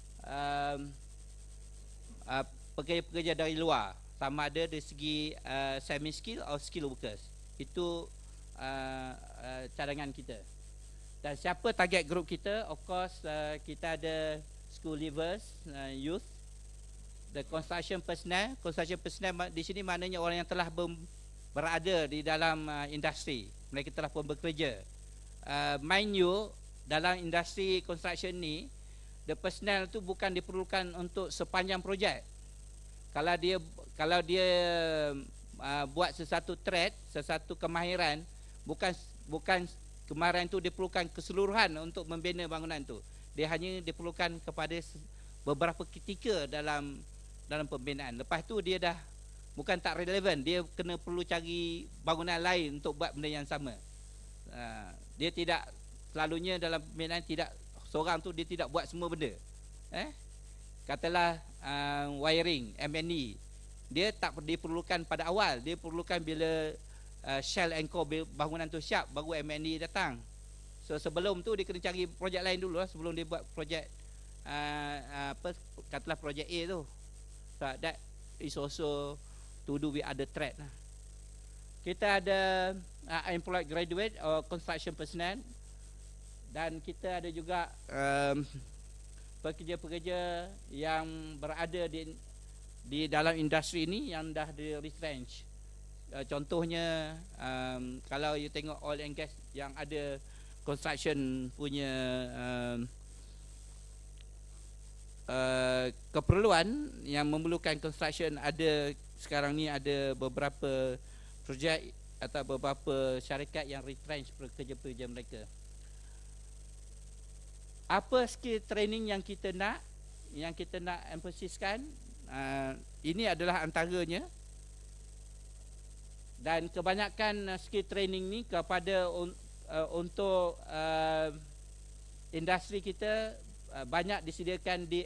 pekerja-pekerja dari luar, sama ada dari segi semi skill atau skill workers. Itu cadangan kita. Dan siapa target group kita? Of course kita ada school leavers, youth, the construction personnel. Construction personnel di sini maknanya orang yang telah berada di dalam industri, mereka telah pun bekerja. Mind you, dalam industri construction ni, the personnel tu bukan diperlukan untuk sepanjang projek. Kalau dia buat sesuatu trade, sesuatu kemahiran, bukan kemahiran itu diperlukan keseluruhan untuk membina bangunan tu. Dia hanya diperlukan kepada beberapa ketika dalam pembinaan. Lepas tu dia dah bukan tak relevan, dia kena perlu cari bangunan lain untuk buat benda yang sama. Dia tidak selalunya dalam pembinaan, tidak seorang tu dia tidak buat semua benda. Katalah wiring, M&E, dia tak diperlukan pada awal, dia perlukan bila shell and core bangunan tu siap, baru M&E datang. So sebelum tu dia kena cari projek lain dulu lah, sebelum dia buat projek katalah projek A tu. So that is also to do with other trade lah. Kita ada employed graduate or construction personnel, dan kita ada juga pekerja-pekerja yang berada di dalam industri ini yang dah di retrench. Contohnya kalau you tengok oil and gas yang ada construction punya keperluan yang memerlukan construction, ada sekarang ni ada beberapa projek atau beberapa syarikat yang retrench pekerja-pekerja mereka. Apa skill training yang kita nak emphasiskan, ini adalah antaranya. Dan kebanyakan skill training ni kepada untuk industri kita banyak disediakan di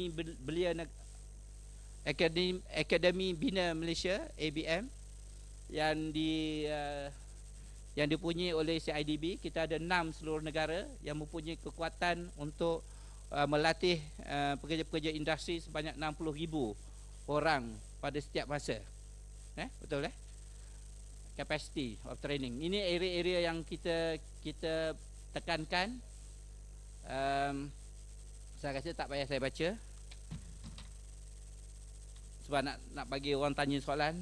Akademi Bina Malaysia, ABM, yang dipunyai oleh CIDB. Kita ada 6 seluruh negara yang mempunyai kekuatan untuk melatih pekerja-pekerja industri sebanyak 60,000 orang pada setiap masa. Betul capacity of training. Ini area-area yang kita tekankan. Saya rasa tak payah saya baca sebab nak bagi orang tanya soalan.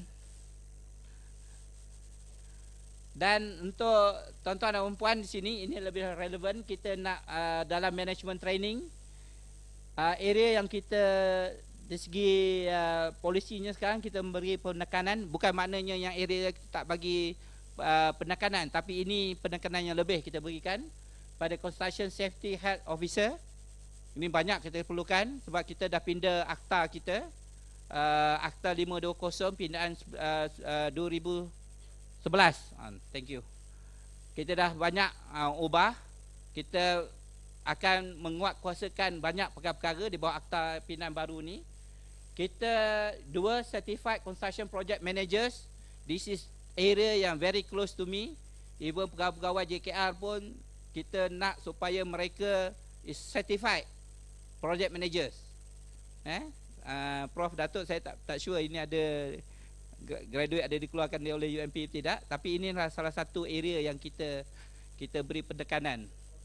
Dan untuk tuan-tuan dan puan di sini, ini lebih relevan. Kita nak dalam management training, area yang kita dari segi polisinya sekarang kita memberi penekanan. Bukan maknanya yang area kita tak bagi penekanan, tapi ini penekanan yang lebih kita berikan pada Construction Safety Health Officer. Ini banyak kita perlukan sebab kita dah pindah akta kita, Akta 520 pindaan 2011. Thank you. Kita dah banyak ubah. Kita akan menguatkuasakan banyak perkara-perkara di bawah akta pindaan baru ni. Kita 2 certified construction project managers. This is area yang very close to me. Even pegawai-pegawai JKR pun kita nak supaya mereka is certified project managers. Prof Datuk, saya tak sure ini ada graduate ada dikeluarkan oleh UMP tidak, tapi ini adalah salah satu area yang kita beri penekanan.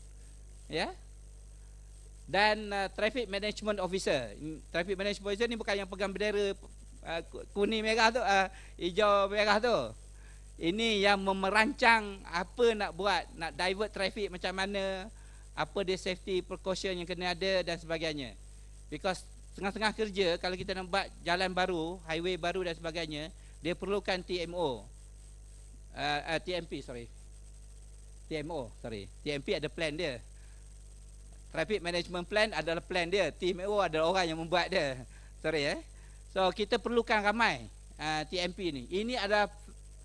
Dan traffic management officer. Traffic management officer ni bukan yang pegang bendera kuning merah tu, hijau merah tu. Ini yang merancang apa nak buat, nak divert traffic macam mana, apa dia safety precaution yang kena ada dan sebagainya. Because tengah-tengah kerja, kalau kita nak buat jalan baru, highway baru dan sebagainya, dia perlukan TMO, TMP ada plan dia. Traffic management plan adalah plan dia, TMO adalah orang yang membuat dia. So kita perlukan ramai TMP ni. Ini adalah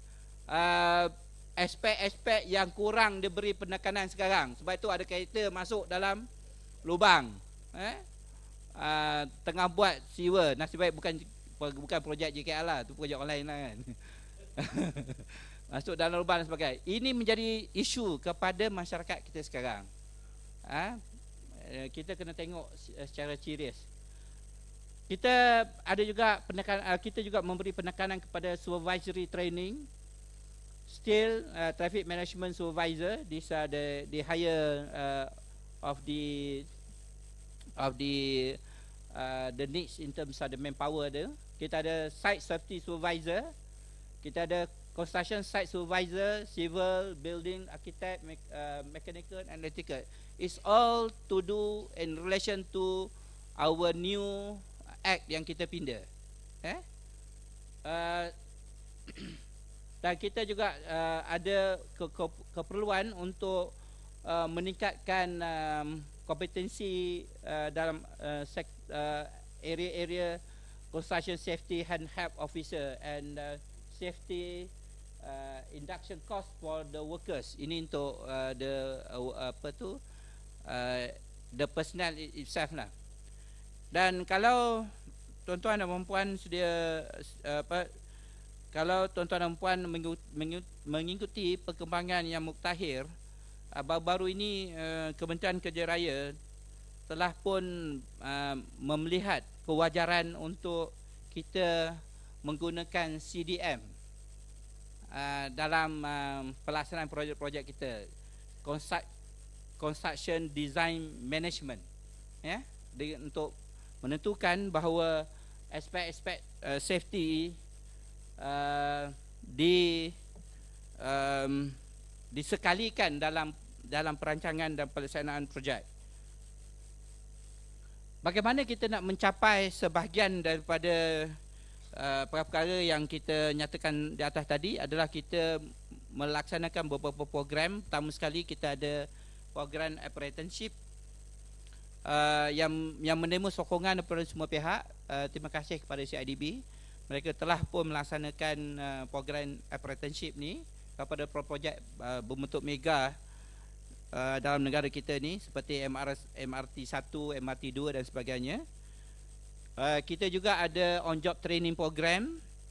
aspek-aspek yang kurang diberi penekanan sekarang. Sebab itu ada kereta masuk dalam lubang, tengah buat sewer, nasib baik bukan bukan projek JKL lah, tu projek online lah kan. Masuk dalam lubang dan sebagainya. Ini menjadi isu kepada masyarakat kita sekarang. Kita kena tengok secara serius. Kita ada juga kita juga memberi penekanan kepada supervisory training. Still traffic management supervisor, these are the higher of the needs in terms of the manpower dia. Kita ada site safety supervisor, kita ada construction site supervisor, civil, building, architect, mechanical and electrical. It's all to do in relation to our new act yang kita pindah. Dan kita juga ada keperluan untuk meningkatkan kompetensi dalam area-area construction safety and health officer and safety induction cost for the workers. Ini untuk the personnel itself lah. Dan kalau tuan-tuan dan puan sedia kalau tuan-tuan dan puan mengikuti perkembangan yang muktakhir, baru-baru ini Kementerian Kerja Raya telah pun melihat kewajaran untuk kita menggunakan CDM dalam pelaksanaan projek-projek kita, Construction Design Management, untuk menentukan bahawa aspek-aspek safety disekalikan dalam perancangan dan pelaksanaan projek. Bagaimana kita nak mencapai sebahagian daripada perkara yang kita nyatakan di atas tadi adalah kita melaksanakan beberapa program. Pertama sekali kita ada program apprenticeship yang menerima sokongan daripada semua pihak. Terima kasih kepada CIDB. Mereka telah pun melaksanakan program apprenticeship ni kepada projek berbentuk mega dalam negara kita ni seperti MRT 1, MRT 2 dan sebagainya. Kita juga ada on-job training program.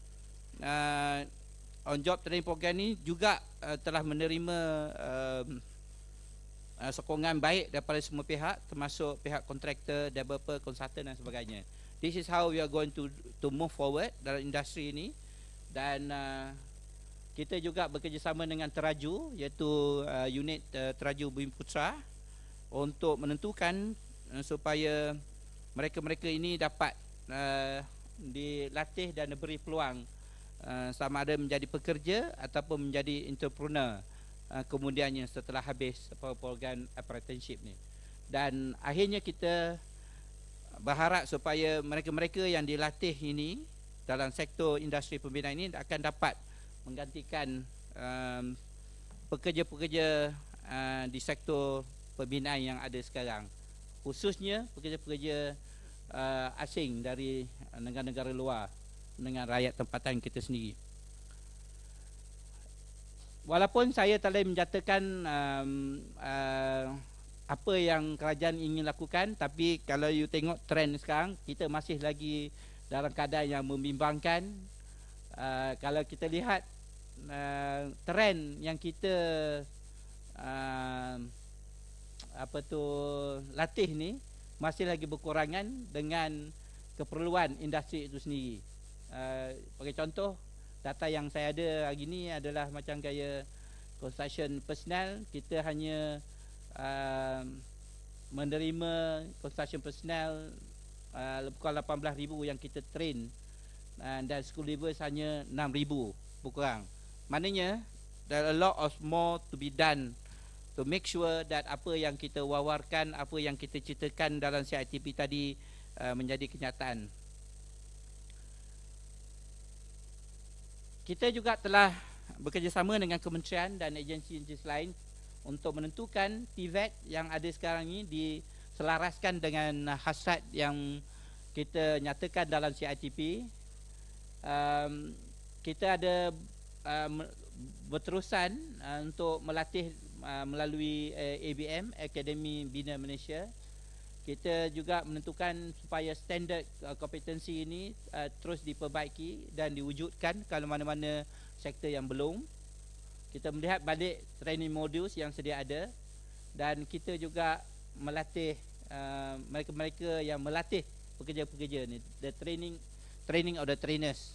On-job training program ni juga telah menerima sokongan baik daripada semua pihak, termasuk pihak kontraktor, developer, konsultan dan sebagainya. This is how we are going to move forward dalam industri ini. Dan kita juga bekerjasama dengan Teraju, iaitu unit Teraju Bumi Putra, untuk menentukan supaya mereka-mereka ini dapat dilatih dan diberi peluang sama ada menjadi pekerja ataupun menjadi entrepreneur kemudiannya setelah habis program apprenticeship ni. Dan akhirnya kita berharap supaya mereka-mereka yang dilatih ini dalam sektor industri pembinaan ini akan dapat menggantikan pekerja-pekerja di sektor pembinaan yang ada sekarang, khususnya pekerja-pekerja asing dari negara-negara luar dengan rakyat tempatan kita sendiri. Walaupun saya telah menyatakan apa yang kerajaan ingin lakukan, tapi kalau you tengok trend sekarang, kita masih lagi dalam keadaan yang membimbangkan. Kalau kita lihat trend yang kita latih ni masih lagi berkurangan dengan keperluan industri itu sendiri. Sebagai contoh, data yang saya ada hari ini adalah macam gaya construction personnel. Kita hanya menerima construction personnel lebih kurang 18,000 yang kita train, dan school leavers hanya 6,000 berkurang. Maknanya there are a lot of more to be done to make sure that apa yang kita wawarkan, apa yang kita ceritakan dalam CITP tadi menjadi kenyataan. Kita juga telah bekerjasama dengan kementerian dan agensi-agensi lain untuk menentukan TVET yang ada sekarang ini diselaraskan dengan hasrat yang kita nyatakan dalam CITP. Kita ada berterusan untuk melatih melalui ABM, Akademi Bina Malaysia. kita juga menentukan supaya standard kompetensi ini terus diperbaiki dan diwujudkan. Kalau mana-mana sektor yang belum, kita melihat balik training modules yang sedia ada, dan kita juga melatih mereka-mereka yang melatih pekerja-pekerja ni, the training of the trainers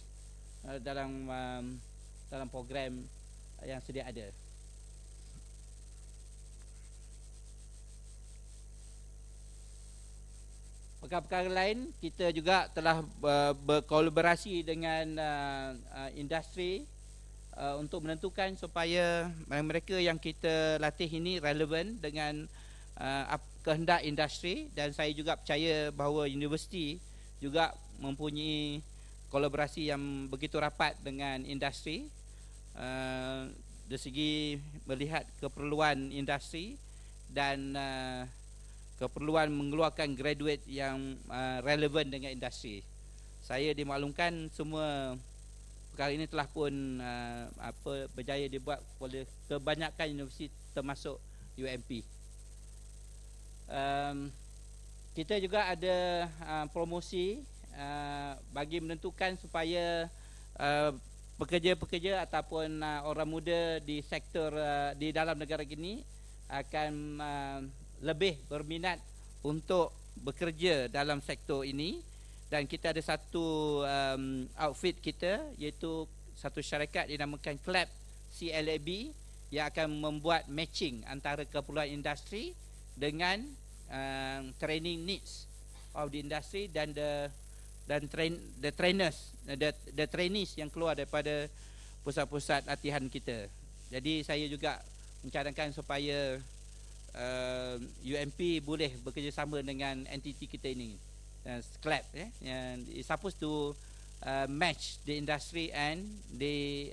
dalam program yang sedia ada. Perkara-perkara lain, kita juga telah berkolaborasi dengan industri untuk menentukan supaya mereka yang kita latih ini relevan dengan kehendak industri, dan saya juga percaya bahawa universiti juga mempunyai kolaborasi yang begitu rapat dengan industri dari segi melihat keperluan industri dan keperluan mengeluarkan graduate yang relevan dengan industri. Saya dimaklumkan semua perkara ini telah pun berjaya dibuat oleh kebanyakan universiti termasuk UMP. Kita juga ada promosi bagi menentukan supaya pekerja-pekerja ataupun orang muda di sektor di dalam negara ini akan lebih berminat untuk bekerja dalam sektor ini. Dan kita ada satu outfit kita, iaitu satu syarikat dinamakan CLAB, CLAB, yang akan membuat matching antara keperluan industri dengan training needs of the industry dan the trainees yang keluar daripada pusat-pusat latihan kita. Jadi saya juga mencadangkan supaya UMP boleh bekerjasama dengan entiti kita ini, CLAB, yang is supposed to match the industry and the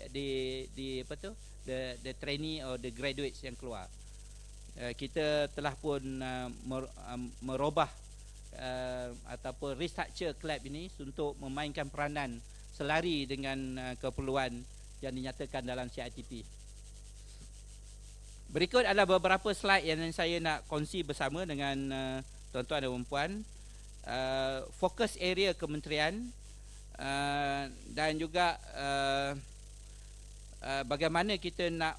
trainee or the graduates yang keluar. Kita telah pun merubah ataupun restructure CLAB ini untuk memainkan peranan selari dengan keperluan yang dinyatakan dalam CITP. Berikut adalah beberapa slide yang saya nak kongsi bersama dengan tuan-tuan dan puan-puan. Fokus area kementerian dan juga bagaimana kita nak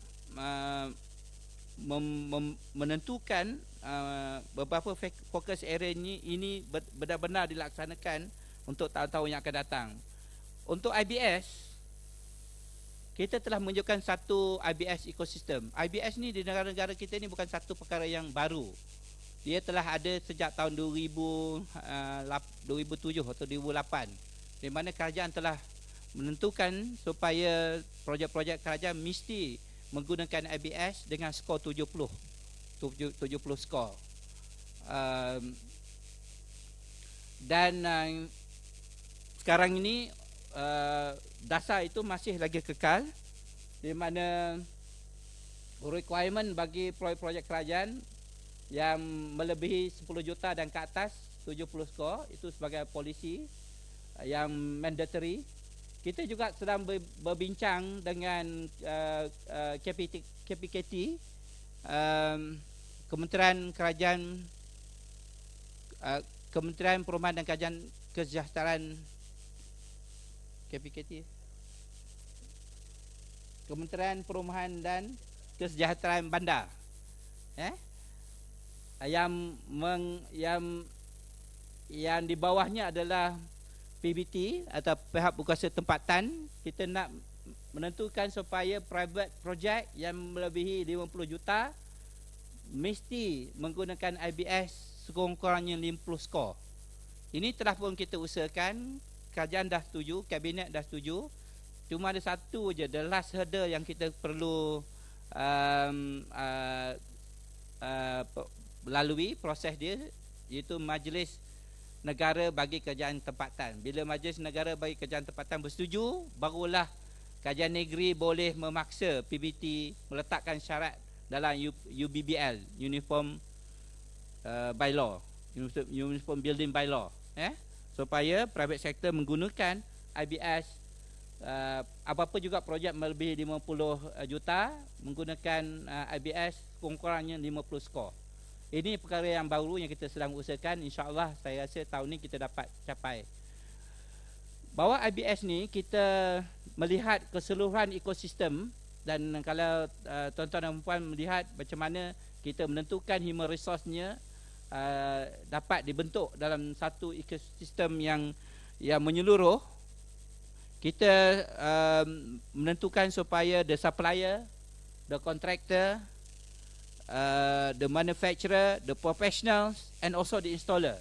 menentukan beberapa fokus area ini benar-benar dilaksanakan untuk tahun-tahun yang akan datang. Untuk IBS, kita telah menunjukkan satu IBS ekosistem. IBS ni di negara-negara kita ni bukan satu perkara yang baru. Dia telah ada sejak tahun 2007 atau 2008, di mana kerajaan telah menentukan supaya projek-projek kerajaan mesti menggunakan IBS dengan skor 70 skor. Dan sekarang ini dasar itu masih lagi kekal, di mana requirement bagi projek-projek kerajaan yang melebihi 10 juta dan ke atas 70 skor itu sebagai polisi yang mandatory. Kita juga sedang berbincang dengan KPKT, Kementerian Perumahan dan Kajian Kesejahteraan, KPKT, Kementerian Perumahan dan Kesejahteraan Bandar, yang di bawahnya adalah PBT atau pihak berkuasa tempatan. Kita nak menentukan supaya private project yang melebihi 50 juta mesti menggunakan IBS sekurang-kurangnya 50 skor. Ini telah pun kita usahakan, kerajaan dah setuju, kabinet dah setuju. Cuma ada satu je, the last hurdle yang kita perlu lalui proses dia, iaitu Majlis Negara bagi Kerajaan Tempatan. Bila Majlis Negara bagi Kerajaan Tempatan bersetuju, barulah Kajian Negeri boleh memaksa PBT meletakkan syarat dalam UBBL, Uniform Bylaw, Uniform Building Bylaw, supaya private sector menggunakan IBS. Apa-apa juga projek melebihi 50 juta menggunakan IBS kurang-kurangnya 50 skor. Ini perkara yang baru yang kita sedang usahakan. InsyaAllah saya rasa tahun ni kita dapat capai. Bawah IBS ni kita melihat keseluruhan ekosistem, dan kalau tuan-tuan dan puan melihat macam mana kita menentukan human resource-nya dapat dibentuk dalam satu ekosistem yang menyeluruh. Kita menentukan supaya the supplier, the contractor, the manufacturer, the professionals and also the installer,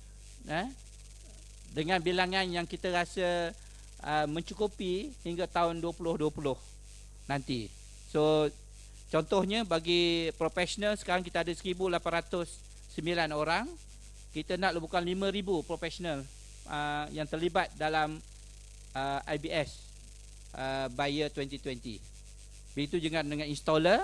dengan bilangan yang kita rasa mencukupi hingga tahun 2020 nanti. So contohnya bagi profesional sekarang kita ada 1,809 orang. Kita nak lebihkan 5,000 profesional yang terlibat dalam IBS by year 2020. Begitu juga dengan installer.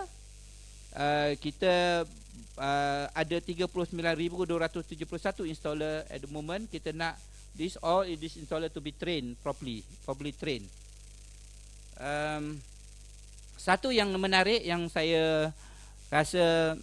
Kita ada 39,271 installer at the moment. Kita nak this installer to be trained properly trained. Satu yang menarik yang saya rasa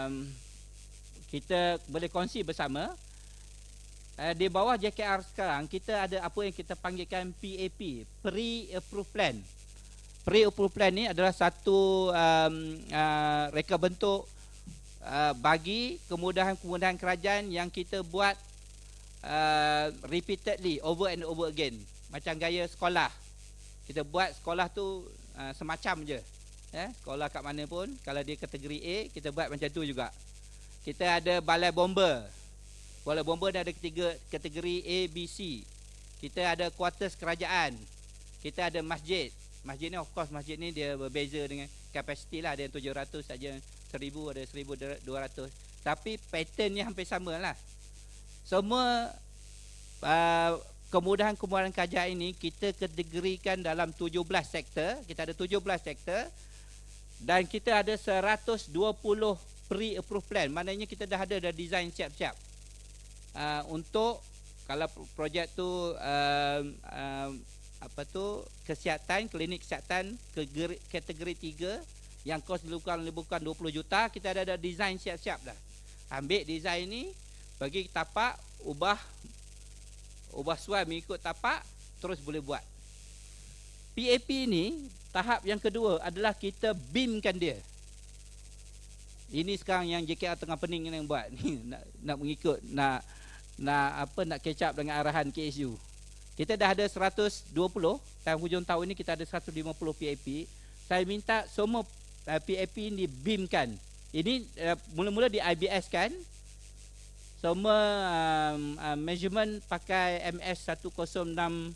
kita boleh kongsi bersama, di bawah JKR sekarang kita ada apa yang kita panggilkan PAP, Pre-Approved Plan. Pre-Approved Plan ni adalah satu reka bentuk bagi kemudahan-kemudahan kerajaan yang kita buat repeatedly, over and over again. Macam gaya sekolah. Kita buat sekolah tu semacam je. Sekolah kat mana pun, kalau dia kategori A, kita buat macam tu juga. Kita ada balai bomba. Balai bomba dia ada kategori A, B, C. Kita ada kuartus kerajaan. Kita ada masjid. Masjid ni of course masjid ni dia berbeza dengan kapasiti lah. Ada yang 700, ada yang 1,000, ada 1,200. Tapi patternnya hampir sama lah. Semua kemudahan-kemudahan kerajaan ini kita kategorikan dalam 17 sektor. Kita ada 17 sektor dan kita ada 120 pre-approved plan. Maknanya kita dah ada design siap-siap untuk kalau projek tu kesihatan, klinik kesihatan kategori 3 yang kos lebihkan 20 juta, kita ada design siap-siap dah. Ambil design ni, bagi tapak, ubah suai mengikut tapak, terus boleh buat. PAP ni tahap yang kedua adalah kita beamkan dia. Ini sekarang yang JKR tengah pening yang buat ni, nak mengikut, nak catch up dengan arahan KSU. Kita dah ada 120, tahun hujung tahun ni kita ada 150 PAP. Saya minta semua PAP ni beamkan. Ini mula-mula di IBS kan. Semua measurement pakai MS 1064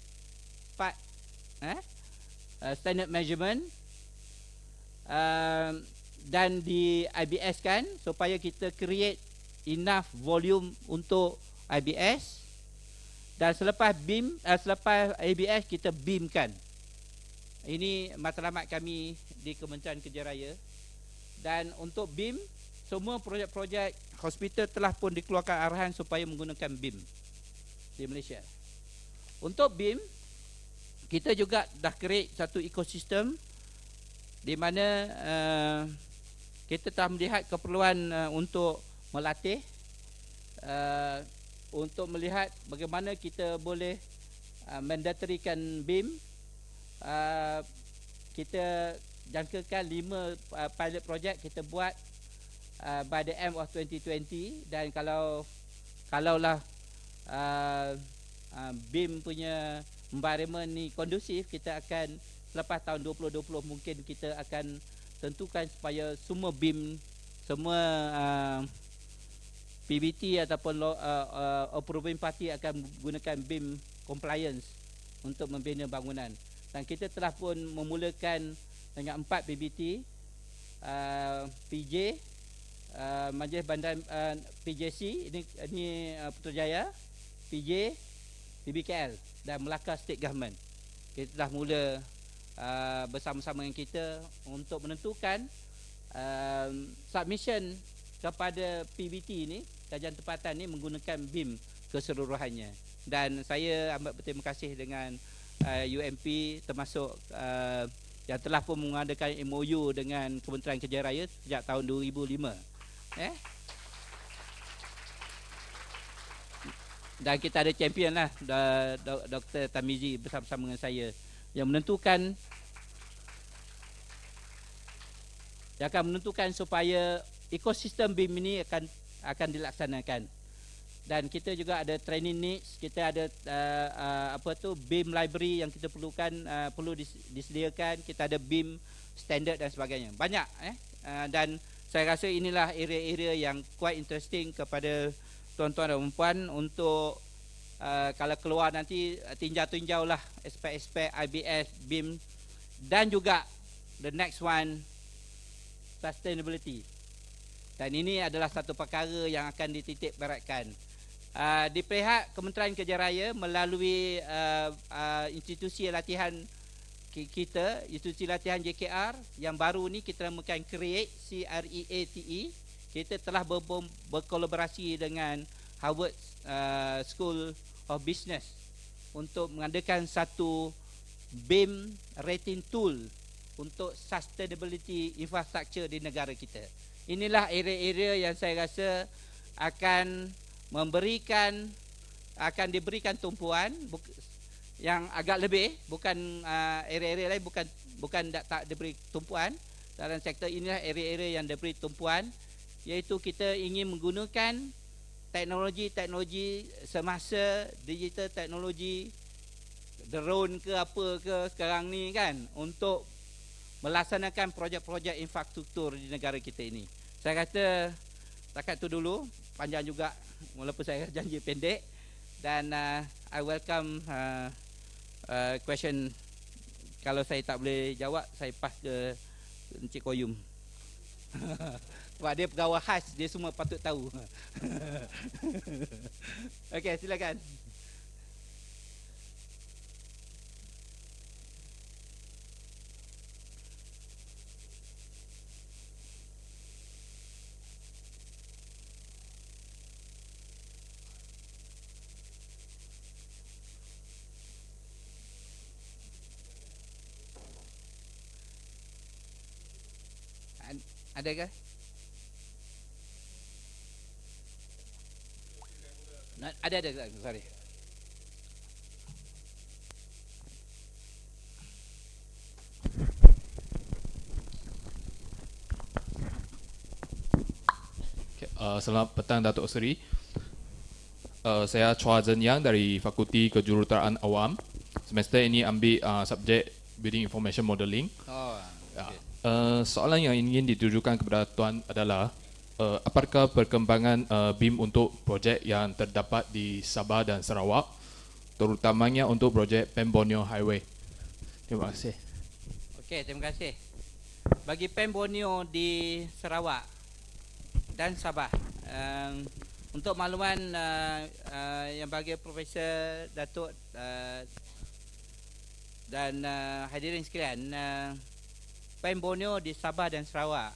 standard measurement, dan di IBS kan supaya kita create enough volume untuk IBS. Dan selepas IBS kita beamkan. Ini matlamat kami di Kementerian Kerja Raya. Dan untuk beam, semua projek-projek hospital telah pun dikeluarkan arahan supaya menggunakan BIM di Malaysia. Untuk BIM, kita juga dah create satu ekosistem di mana kita telah melihat keperluan untuk melatih, untuk melihat bagaimana kita boleh mandatorikan BIM. Kita jangkakan 5 pilot project kita buat by the end of 2020, dan kalaulah BIM punya environment ni kondusif, kita akan selepas tahun 2020 mungkin kita akan tentukan supaya semua BIM, semua PBT ataupun approving party akan gunakan BIM compliance untuk membina bangunan. Dan kita telah pun memulakan dengan 4 PBT, PJ, Majlis Bandar PJC, ini Putrajaya, PJ, PBKL dan Melaka State Government. Kita dah mula bersama-sama dengan kita untuk menentukan submission kepada PBT ini, kajian tempatan ini menggunakan BIM keseluruhannya. Dan saya amat berterima kasih dengan UMP termasuk yang telah pun mengadakan MOU dengan Kementerian Kerja Raya sejak tahun 2005. Dan kita ada champion lah, Dr. Tamizi bersama-sama dengan saya, yang menentukan, supaya ekosistem BIM ini akan dilaksanakan. Dan kita juga ada training needs, kita ada BIM library yang kita perlu disediakan, kita ada BIM standard dan sebagainya. Banyak dan saya rasa inilah area-area yang quite interesting kepada tuan-tuan dan puan untuk kalau keluar nanti tinjau lah aspek-aspek IBS, BIM, dan juga the next one, sustainability. Dan ini adalah satu perkara yang akan dititik beratkan. Di pihak Kementerian Kerja Raya melalui institusi latihan kita, institusi latihan JKR yang baru ni kita namakan CREATE, CREATE. Kita telah berkolaborasi dengan Harvard School of Business untuk mengadakan satu BIM rating tool untuk sustainability infrastructure di negara kita. Inilah area-area yang saya rasa akan diberikan tumpuan yang agak lebih, bukan area-area lain bukan tak diberi tumpuan. Dalam sektor inilah area-area yang diberi tumpuan, iaitu kita ingin menggunakan teknologi semasa, digital teknologi, drone ke apa ke sekarang ni kan, untuk melaksanakan projek-projek infrastruktur di negara kita ini. Saya kata takat tu dulu, panjang juga walaupun saya janji pendek, dan I welcome question. Kalau saya tak boleh jawab, saya pass ke Encik Koyum. Sebab dia pegawai khas, dia semua patut tahu. Okey, silakan. Ada ke? Ada, sorry. Selamat petang Datuk Seri. Saya Chua Zhen Yang dari Fakulti Kejuruteraan Awam. Semester ini ambil subjek Building Information Modeling. Oh, okay. Soalan yang ingin ditujukan kepada Tuan adalah apakah perkembangan BIM untuk projek yang terdapat di Sabah dan Sarawak, terutamanya untuk projek Pem Borneo Highway? Terima kasih. Okey, terima kasih. Bagi Pem Borneo di Sarawak dan Sabah, untuk makluman yang bagi Profesor Datuk dan hadirin sekalian, Pem Borneo di Sabah dan Sarawak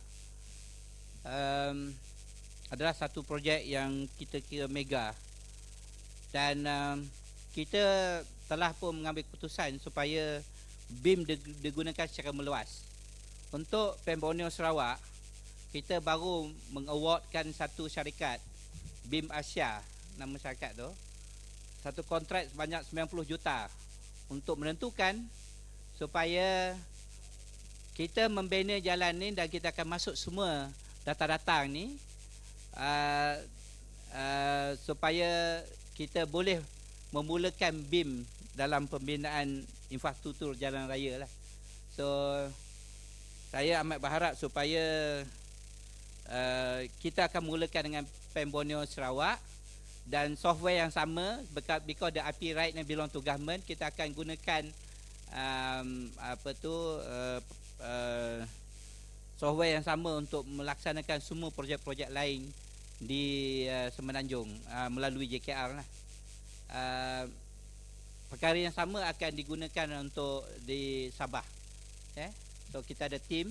adalah satu projek yang kita kira mega, dan kita telah pun mengambil keputusan supaya BIM digunakan secara meluas. Untuk Pem Borneo Sarawak, kita baru mengawardkan satu syarikat, BIM Asia nama syarikat tu, satu kontrak sebanyak 90 juta untuk menentukan supaya kita membina jalan ni, dan kita akan masuk semua datang-datang ni supaya kita boleh memulakan BIM dalam pembinaan infrastruktur jalan raya lah. So saya amat berharap supaya kita akan mulakan dengan Pem Borneo Sarawak, dan software yang sama, because the IP right yang belong to government, kita akan gunakan software yang sama untuk melaksanakan semua projek-projek lain di Semenanjung melalui JKR lah. Perkara yang sama akan digunakan untuk di Sabah. So kita ada tim.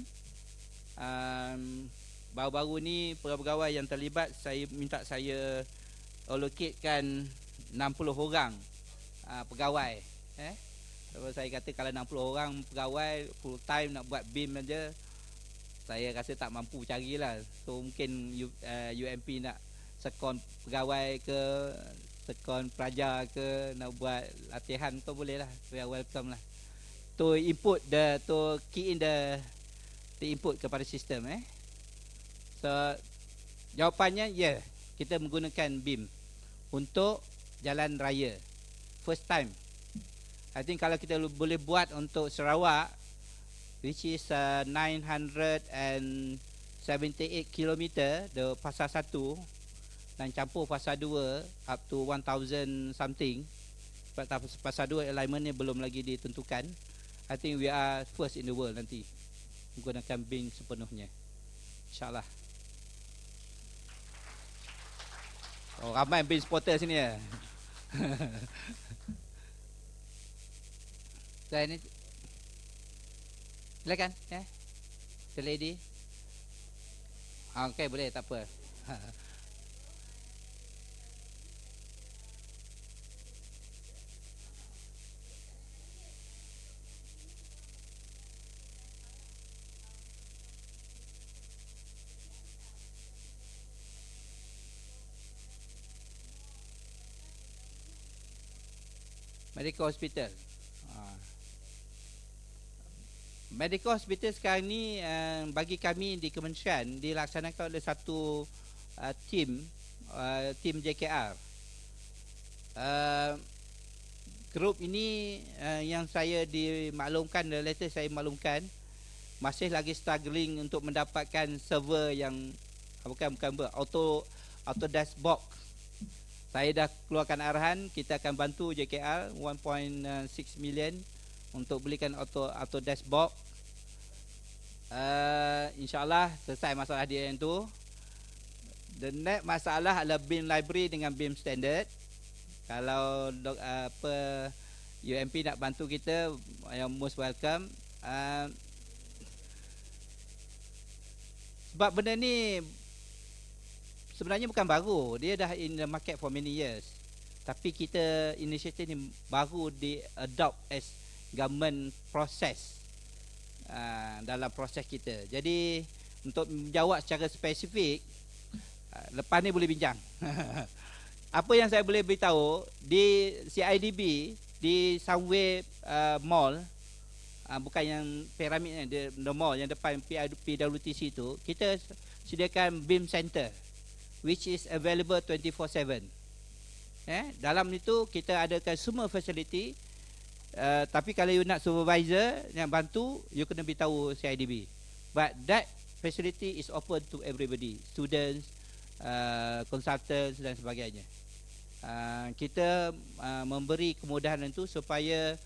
Baru-baru ni pegawai yang terlibat, saya minta saya allocatekan 60 orang pegawai. So saya kata kalau 60 orang pegawai full time nak buat BIM aja, saya rasa tak mampu carilah. So mungkin UMP nak sekon pegawai ke tekon pelajar ke, nak buat latihan pun boleh lah. We are welcome lah. To input to key in the input kepada sistem. So jawapannya kita menggunakan BIM untuk jalan raya. First time. I think kalau kita boleh buat untuk Sarawak, which is 978 km, the fasa 1 dan campur fasa 2 up to 1000 something. Fasa 2 alignment ni belum lagi ditentukan. I think we are first in the world nanti menggunakan BIM sepenuhnya, InsyaAllah. Oh, ramai BIM supporter sini ya. So, ini silakan the lady. Okay, boleh, tak apa. Medical hospital. Medical hospital sekarang ni bagi kami di kementerian dilaksanakan oleh satu tim JKR. Grup ini yang saya dimaklumkan, letter saya maklumkan, masih lagi struggling untuk mendapatkan server yang bukan Autodesk box. Saya dah keluarkan arahan, kita akan bantu JKR 1.6 million untuk belikan Autodesk box. InsyaAllah selesai masalah dia yang tu. The next masalah adalah BIM library dengan BIM standard. Kalau UMP nak bantu kita, yang most welcome. Sebab benda ni sebenarnya bukan baru, dia dah in the market for many years. Tapi kita inisiatif ni baru di adopt as government process dalam proses kita. Jadi untuk menjawab secara spesifik, lepas ni boleh bincang. Apa yang saya boleh beritahu di CIDB, di Sunway Mall, bukan yang piramid ni, the mall yang depan PWTC tu, kita sediakan BIM center which is available 24/7. Dalam itu kita adakan semua facility. Tapi kalau you nak supervisor yang bantu, you kena beritahu CIDB. But that facility is open to everybody, students, consultants dan sebagainya. Kita memberi kemudahan itu supaya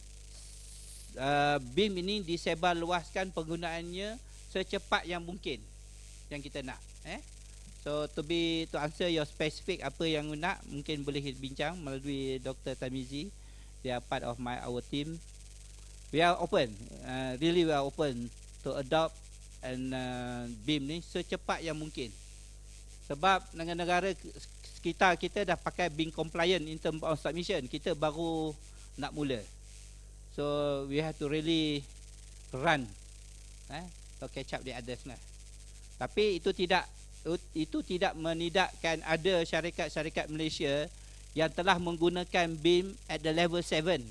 BIM ini disebarluaskan penggunaannya secepat yang mungkin yang kita nak. So to answer your specific apa yang nak, mungkin boleh bincang melalui Dr. Tamizi. They are part of our team. We are open, really we are open to adopt and BIM ni secepat yang mungkin. Sebab negara-negara sekitar kita dah pakai BIM compliant in term of submission, kita baru nak mula. So we have to really run to catch up the others lah. Tapi itu tidak menidakkan ada syarikat-syarikat Malaysia yang telah menggunakan BIM at the level 7.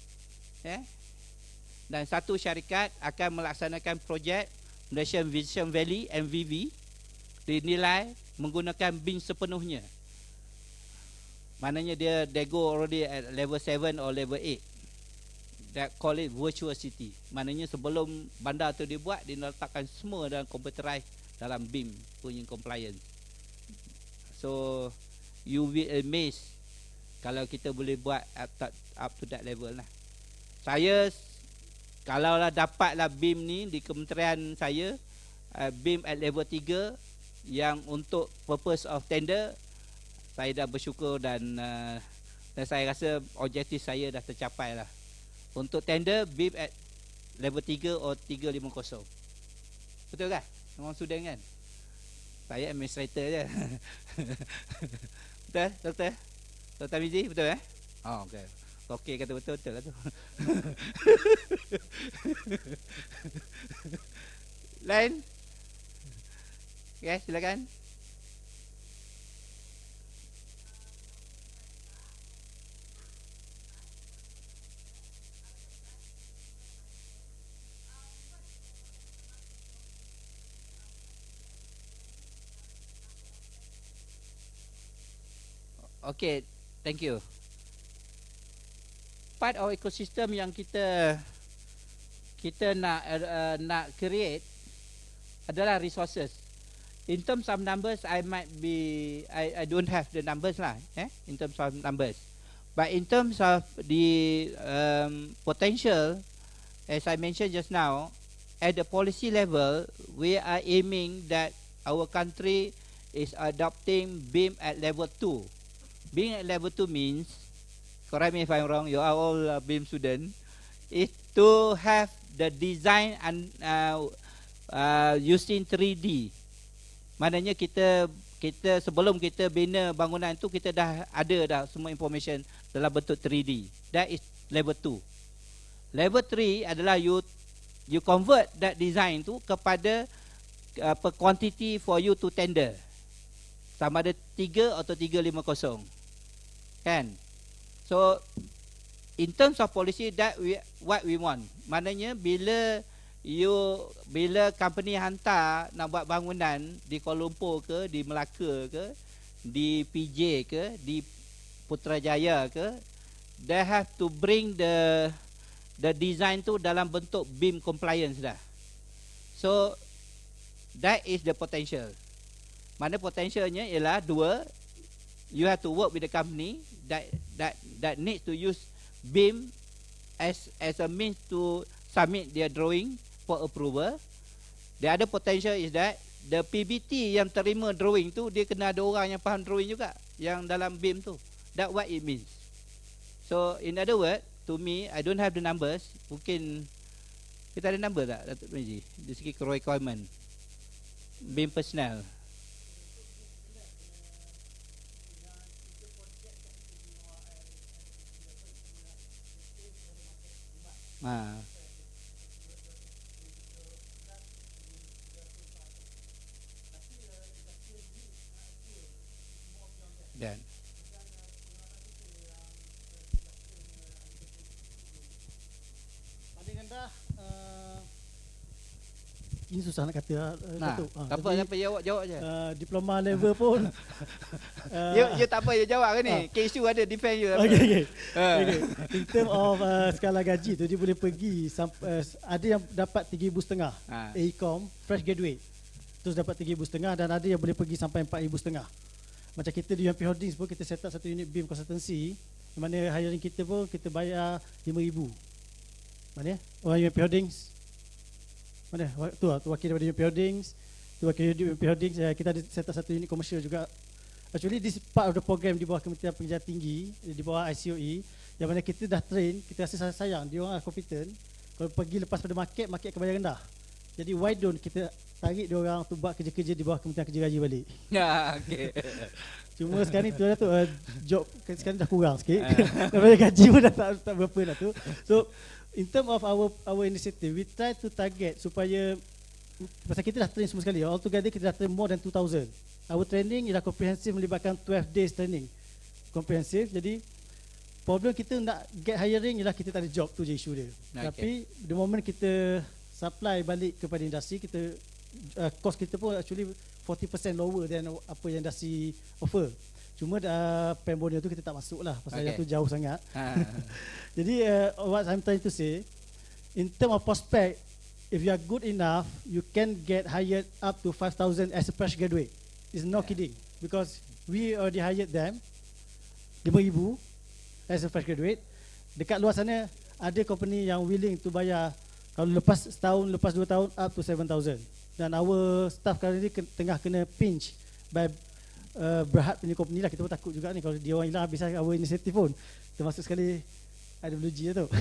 Dan satu syarikat akan melaksanakan projek Malaysian Vision Valley MVV dinilai menggunakan BIM sepenuhnya. Maknanya they go already at level 7 or level 8. That call it virtual city. Maknanya sebelum bandar tu dibuat, diletakkan semua dalam computerized dalam BIM punya compliance. So you will be amazed kalau kita boleh buat up to that level lah. Saya kalaulah dapatlah BIM ni di kementerian saya, BIM at level 3 yang untuk purpose of tender, saya dah bersyukur dan saya rasa objektif saya dah tercapai lah. Untuk tender BIM at level 3 or 350. Betul kan? Orang student kan? Saya administrator je. Betul, doktor? Dr. Tamizi, betul Oh, okey. Okey kata betul-betul lah tu. Lain? Okay, silakan. Okay, thank you. Part of ecosystem yang kita nak create adalah resources. In terms of numbers, I don't have the numbers lah, in terms of numbers. But in terms of the potential, as I mentioned just now, at the policy level, we are aiming that our country is adopting BIM at level 2. Being at level 2 means, correct me if I'm wrong, you are all BIM students, is to have the design and using 3D. Maknanya kita sebelum kita bina bangunan tu, kita dah ada dah semua information dalam bentuk 3D. That is level 2. Level 3 adalah you convert that design tu kepada per quantity for you to tender. Sama ada 3 atau 350. Kan? So in terms of policy, that what we want. Maknanya bila company hantar nak buat bangunan di Kuala Lumpur ke, di Melaka ke, di PJ ke, di Putrajaya ke, they have to bring the design tu dalam bentuk BIM compliance dah. So that is the potential. Mana potentialnya ialah dua, you have to work with the company that needs to use BIM as a means to submit their drawing for approval. The other potential is that the PBT yang terima drawing tu, dia kena ada orang yang faham drawing juga yang dalam BIM tu. That what it means. So in other words, to me, I don't have the numbers. Mungkin kita ada number tak, Datuk Meji, dari segi requirement BIM personnel? Dan paling rendah ini susah nak kata, Datuk. Tak apa, jawab je. Diploma level pun you tak apa, you jawab kan ni. KSU ada defend you. Okay. In term of skala gaji tu, dia boleh pergi ada yang dapat 3,500 AECOM fresh graduate, terus dapat 3,500, dan ada yang boleh pergi sampai 4,500. Macam kita di UMP Holdings pun, kita set up satu unit BIM consultancy, di mana hiring kita pun kita bayar 5,000. Mana orang UMP Holdings? Mana tu wakil daripada UMP Holdings, kita ada set up satu unit komersial juga. Actually this part of the program di bawah Kementerian Pengajian Tinggi, di bawah ICOE, yang mana kita dah train, kita rasa sayang dia orang competent. Kalau pergi lepas pada market akan bayar rendah. Jadi why don't kita tarik dia orang tu buat kerja-kerja di bawah Kementerian Kerja Raja balik. Okay. Cuma sekarang ni tu job sekarang dah kurang sikit. Daripada gaji pun dah tak berapa dah tu. So in term of our initiative, we try to target supaya, pasal kita dah train semua sekali, altogether kita dah train more than 2,000. Our training ialah comprehensive, melibatkan 12 days training comprehensive. Jadi problem kita nak get hiring ialah kita tak ada job, tu je isu dia. Tapi the moment kita supply balik kepada industri, kita cost kita pun actually 40% lower than apa yang industri offer. Cuma Pembonia tu kita tak masuk lah, pasal yang tu jauh sangat. Jadi what I'm trying to say, in term of prospect, if you are good enough, you can get hired up to 5,000 as a fresh graduate. It's no kidding, because we already hired them 5,000 as a fresh graduate. Dekat luar sana ada company yang willing to bayar, kalau lepas setahun, lepas 2 tahun, up to 7,000. Dan our staff kali ni tengah kena pinch by Berhad punya company lah. Kita pun takut juga ni, kalau dia orang hilang habis our inisiatif pun, termasuk sekali IWG tu.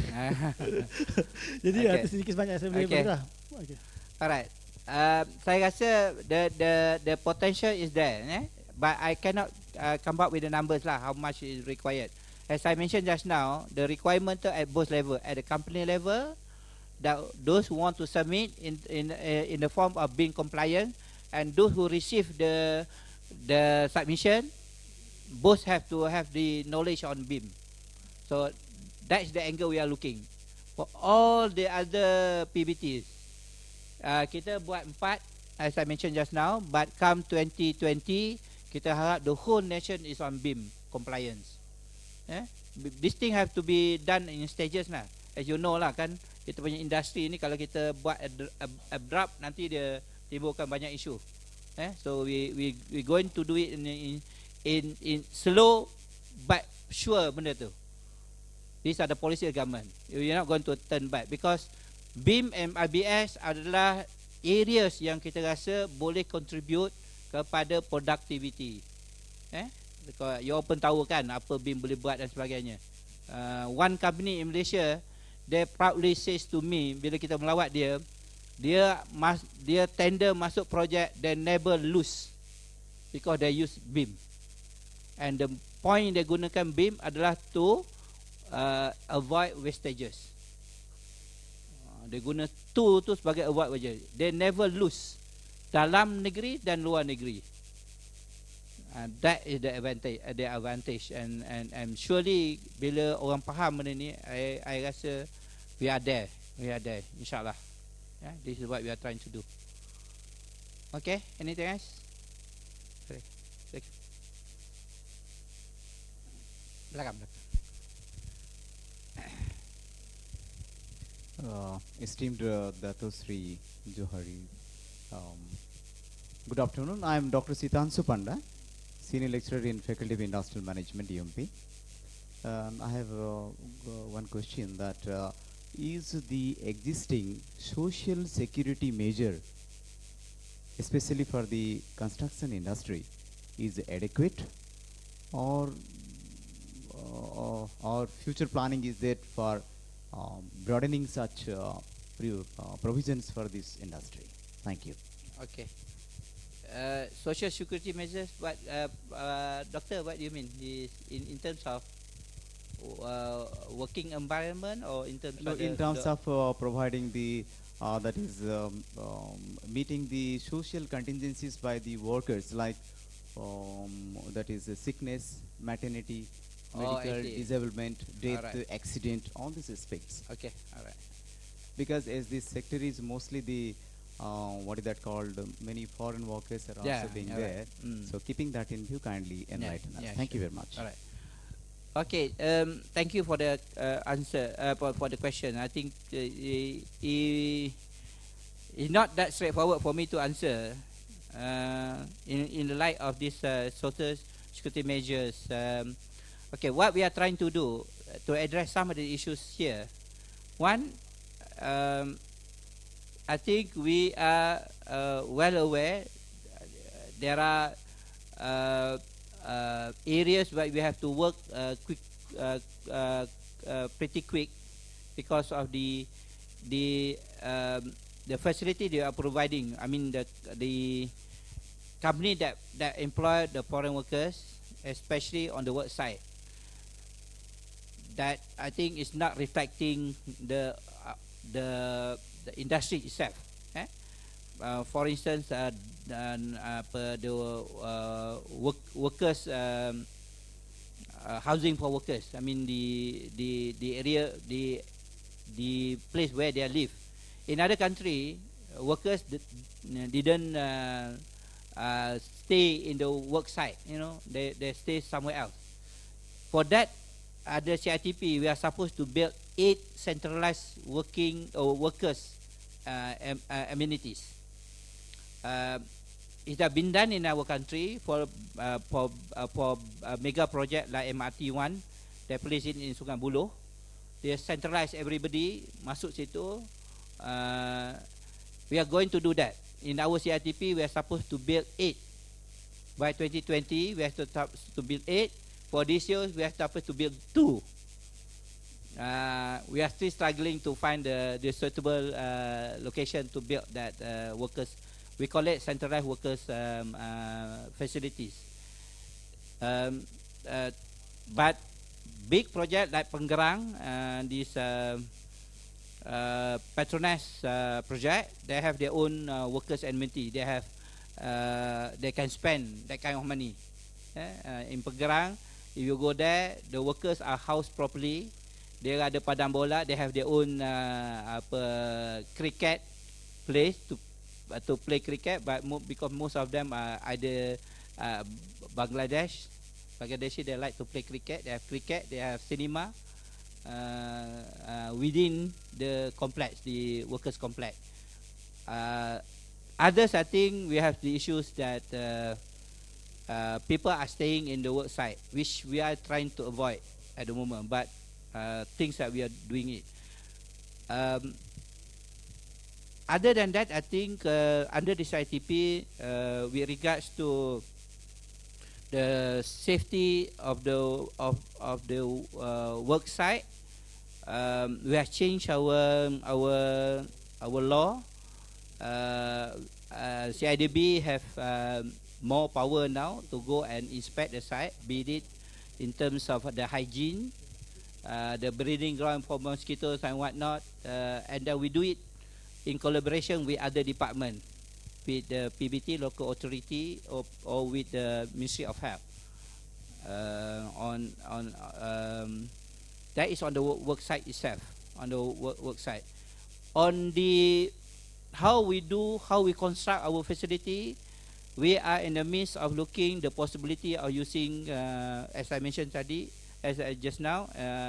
Jadi ada sedikit sebanyak saya boleh beritahu. Alright. Saya rasa the potential is there, but I cannot come up with the numbers lah, how much is required. As I mentioned just now, the requirement at both level, at the company level, that those who want to submit in the form of being compliant, and those who receive the submission, both have to have the knowledge on BIM. So that's the angle we are looking. For all the other PBTs, kita buat 4, as I mentioned just now, but come 2020, kita harap the whole nation is on BIM. compliance. This thing have to be done in stages lah. As you know lah kan, kita punya industri ni kalau kita buat abrupt nanti dia timbulkan banyak isu. So we going to do it in slow but sure benda tu. These are the policy of government. We are not going to turn back because BIM and RBS adalah areas yang kita rasa boleh contribute kepada productivity. You all pun tahu kan apa BIM boleh buat dan sebagainya. One company in Malaysia, they proudly says to me bila kita melawat dia, dia tender masuk projek, they never lose because they use BIM. And the point they gunakan BIM adalah to avoid wastages. Dia guna tu sebagai avoid wastages. They never lose dalam negeri dan luar negeri. That is the advantage, and surely bila orang faham benda ni, I rasa we are there, insyaAllah. This is what we are trying to do. Okay, anything else? Sorry. Thank you. Belakang. Esteemed Dato Sri Johari, good afternoon. I am Dr. Sitansu Panda, Senior Lecturer in Faculty of Industrial Management, UMP. I have one question that is the existing social security measure, especially for the construction industry, is adequate, or future planning is there for broadening such provisions for this industry? Thank you. Okay. Social security measures, what doctor, what do you mean? In terms of working environment, or in terms no, of in terms of providing the that is meeting the social contingencies by the workers, like that is sickness, maternity, medical, disablement, death, accident, all these aspects. Okay, all right. Because as this sector is mostly the what is that called? Many foreign workers are also being there. So keeping that in view, kindly enlighten us. Thank you very much. All right. Okay. Thank you for the answer for the question. I think it's not that straightforward for me to answer. In the light of these social security measures, okay, what we are trying to do to address some of the issues here. One, I think we are well aware there are areas where we have to work pretty quick because of the facility they are providing. I mean the company that employ the foreign workers, especially on the work site, that I think is not reflecting the industry itself. For instance, the workers housing for workers. I mean the area, the place where they live. In other country, workers didn't stay in the work site. They stay somewhere else. For that, under CITP, we are supposed to build 8 centralized workers amenities. It has been done in our country for a mega project like MRT1. They place it in Sungai Buloh. They centralize everybody masuk situ. We are going to do that. In our CITP, we are supposed to build 8. By 2020, we have to build 8. For this year, we are supposed to build 2. We are still struggling to find the suitable location to build that workers. We call it centralized workers facilities. But big project like Pengerang, this Petronas project, they have their own workers amenity. They have, they can spend that kind of money. In Pengerang, if you go there, the workers are housed properly. They ada padang bola. They have their own cricket place to play cricket. But because most of them are either Bangladesh Bangladeshi, they like to play cricket. They have cinema within the complex, the workers' complex. Others, I think we have the issues that people are staying in the work site, which we are trying to avoid at the moment, but things that we are doing it. Other than that, I think under this ITP, with regards to the safety of the work site, we have changed our law. CIDB have more power now to go and inspect the site, be it in terms of the hygiene, the breeding ground for mosquitoes and whatnot, and then we do it in collaboration with other departments, with the PBT, local authority, or with the Ministry of Health. That is on the work site itself, on the work site. On the how we construct our facility, we are in the midst of looking the possibility of using, as I mentioned just now,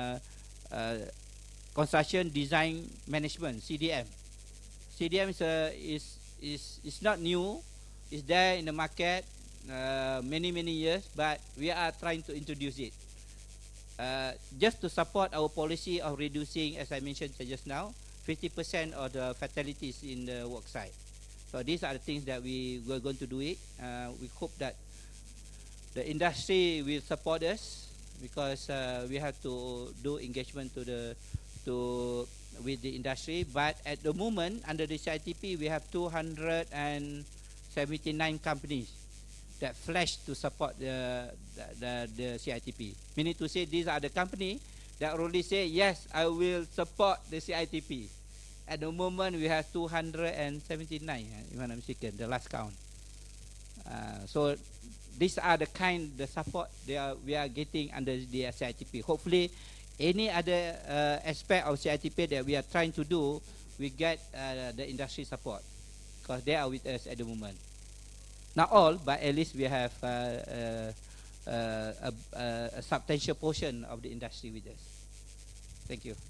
construction design management, CDM. CDM is not new. It's there in the market many years, but we are trying to introduce it just to support our policy of reducing, as I mentioned just now, 50% of the fatalities in the work site. So these are the things that we were going to do it. We hope that the industry will support us, because we have to do engagement with the industry. But at the moment, under the CITP, we have 279 companies that pledged to support the CITP. Meaning to say, these are the companies that already say, yes, I will support the CITP. At the moment, we have 279, if I'm not mistaken, the last count. So these are the support we are getting under the CITP. Hopefully, any other aspect of CITP that we are trying to do, we get the industry support, because they are with us at the moment. Not all, but at least we have a substantial portion of the industry with us. Thank you.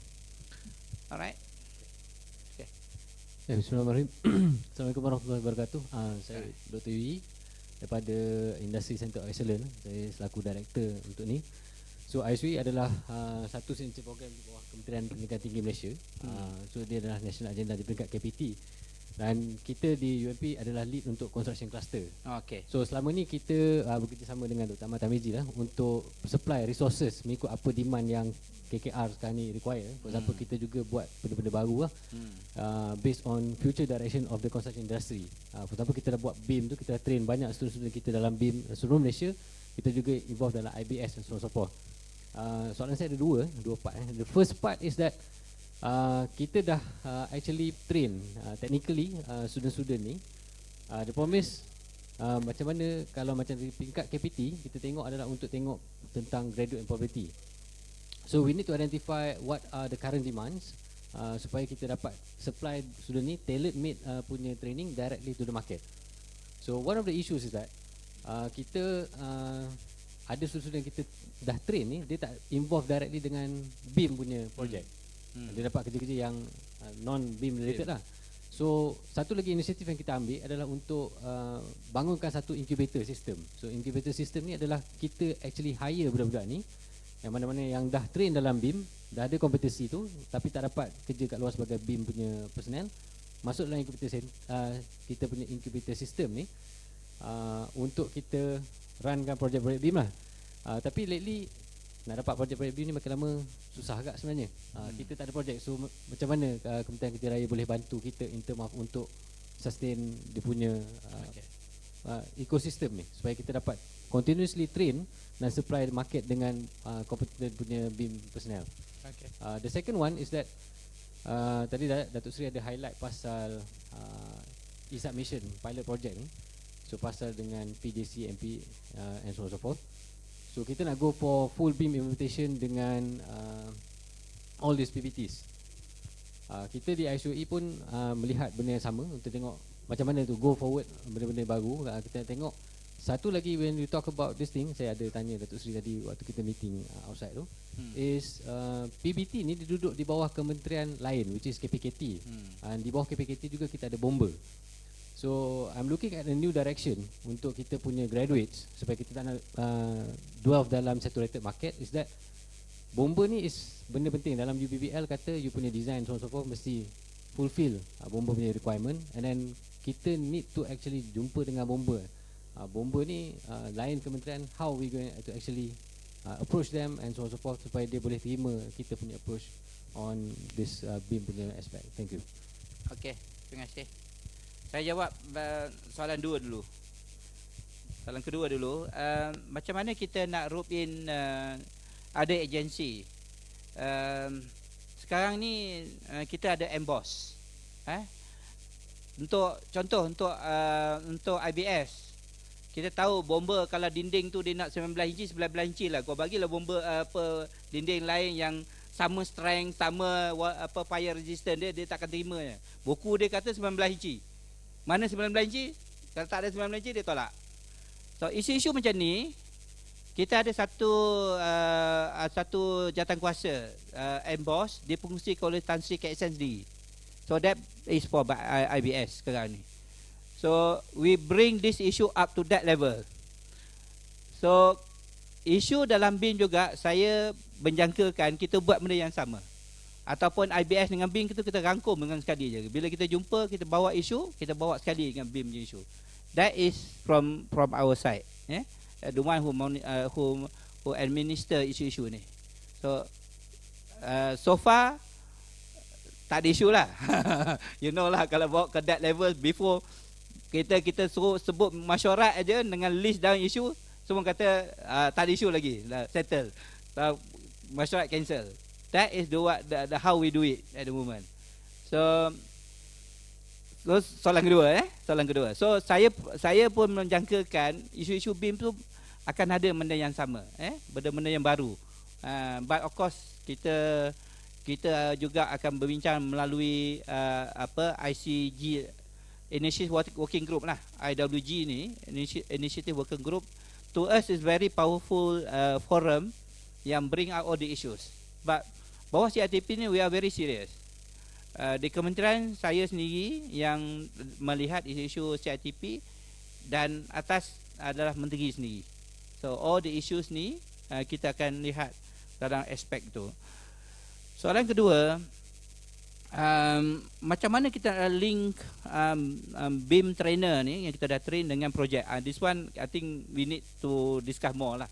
All right. Okay. Bismillahirrahmanirrahim. Assalamualaikum warahmatullahi wabarakatuh. Saya Dr. Yui daripada Industry Center of Excellence. Saya selaku director untuk ni. So ISWI adalah satu sensitif program di bawah Kementerian Pendidikan Tinggi Malaysia. So dia adalah national agenda di peringkat KPT. Dan kita di UMP adalah lead untuk construction cluster. Okay. So selama ni kita bekerjasama dengan Dr. Ahmad Tamizi lah untuk supply resources mengikut apa demand yang KKR sekarang ni require. For example, kita juga buat benda-benda baru lah based on future direction of the construction industry. For example, kita dah buat BIM tu, kita dah train banyak student-student kita dalam BIM seluruh Malaysia. Kita juga involved dalam IBS dan so on. Soalan saya ada dua part. The first part is that kita dah actually train technically student-student ni. The promise macam mana kalau macam di tingkat KPT, kita tengok adalah untuk tengok tentang graduate employability. So we need to identify what are the current demands supaya kita dapat supply student ni tailor-made punya training directly to the market. So one of the issues is that kita ada student kita dah train ni, dia tak involve directly dengan BIM punya project. Dia dapat kerja-kerja yang non-BIM related lah. So satu lagi inisiatif yang kita ambil adalah untuk bangunkan satu incubator system. So incubator system ni adalah kita actually hire budak-budak ni yang mana-mana yang dah train dalam BIM, dah ada kompetensi tu tapi tak dapat kerja kat luar sebagai BIM punya personnel, masuk dalam incubator kita punya incubator system ni untuk kita runkan projek-projek BIM lah. Tapi lately nak dapat projek-projek BIM ni makin lama susah agak sebenarnya. Kita tak ada projek. So macam mana Kementerian Kerja Raya boleh bantu kita in term of untuk sustain dia punya ekosistem ni supaya kita dapat continuously train dan supply market dengan competent punya BIM personnel. Okay. The second one is that tadi Datuk Seri ada highlight pasal e-submission pilot project ni. So pasal dengan PJC, MP and so on so forth. So kita nak go for full BIM implementation dengan all these PPTs. Kita di ISOE pun melihat benda yang sama untuk tengok macam mana tu go forward benda-benda baru. Kita nak tengok Satu lagi, when you talk about this thing, saya ada tanya Datuk Seri tadi waktu kita meeting outside tu, is PBT ni diduduk di bawah kementerian lain, which is KPKT. And di bawah KPKT juga kita ada bomba. So I'm looking at a new direction untuk kita punya graduates supaya kita tak nak dwell dalam saturated market, is that bomba ni is benda penting. Dalam UBBL kata you punya design so on so forth mesti fulfill bomba punya requirement, and then kita need to actually jumpa dengan bomba. Bomba ni lain kementerian, how we going to actually approach them and so on so forth supaya dia boleh terima kita punya approach on this BIM punya aspect. Thank you. Okey, terima kasih. Saya jawab soalan dua dulu. Soalan kedua dulu, macam mana kita nak rope in ada agensi. Sekarang ni kita ada emboss. Untuk contoh untuk IBS, kita tahu bomba kalau dinding tu dia nak 19 inci, 19 inci lah. Kau bagilah bomba dinding lain yang sama strength, sama fire resistant dia takkan terima. Buku dia kata 19 inci. Mana 19 inci? Kalau tak ada 19 inci dia tolak. So isu-isu macam ni kita ada satu jawatankuasa emboss, dia fungsikan oleh Tan Sri KSN sendiri. So that is for IBS sekarang ni. So we bring this issue up to that level. So isu dalam BIM juga saya menjangkakan kita buat benda yang sama. Ataupun IBS dengan BIM kita rangkum dengan sekali je. Bila kita jumpa, kita bawa isu, kita bawa sekali dengan BIM punya isu. That is from our side. The one who administer isu-isu ni. So far tak ada isu lah. You know lah, kalau bawa ke that level, before kita suruh sebut mesyuarat aja dengan list down isu, semua kata tak ada isu lagi, settle, mesyuarat cancel. That is the how we do it at the moment. So soalan kedua. So saya pun menjangkakan isu-isu BIM tu akan ada benda yang sama, benda-benda yang baru. But of course kita juga akan berbincang melalui ICG, Initiative Working Group lah. IWG ni, Initiative Working Group, to us is very powerful forum yang bring out all the issues. But bawah CITP ni we are very serious. Di kementerian saya sendiri yang melihat isu-isu CITP, dan atas adalah menteri sendiri. So all the issues ni kita akan lihat dalam aspek tu. Soalan kedua, macam mana kita link BIM trainer ni yang kita dah train dengan projek. This one I think we need to discuss more lah.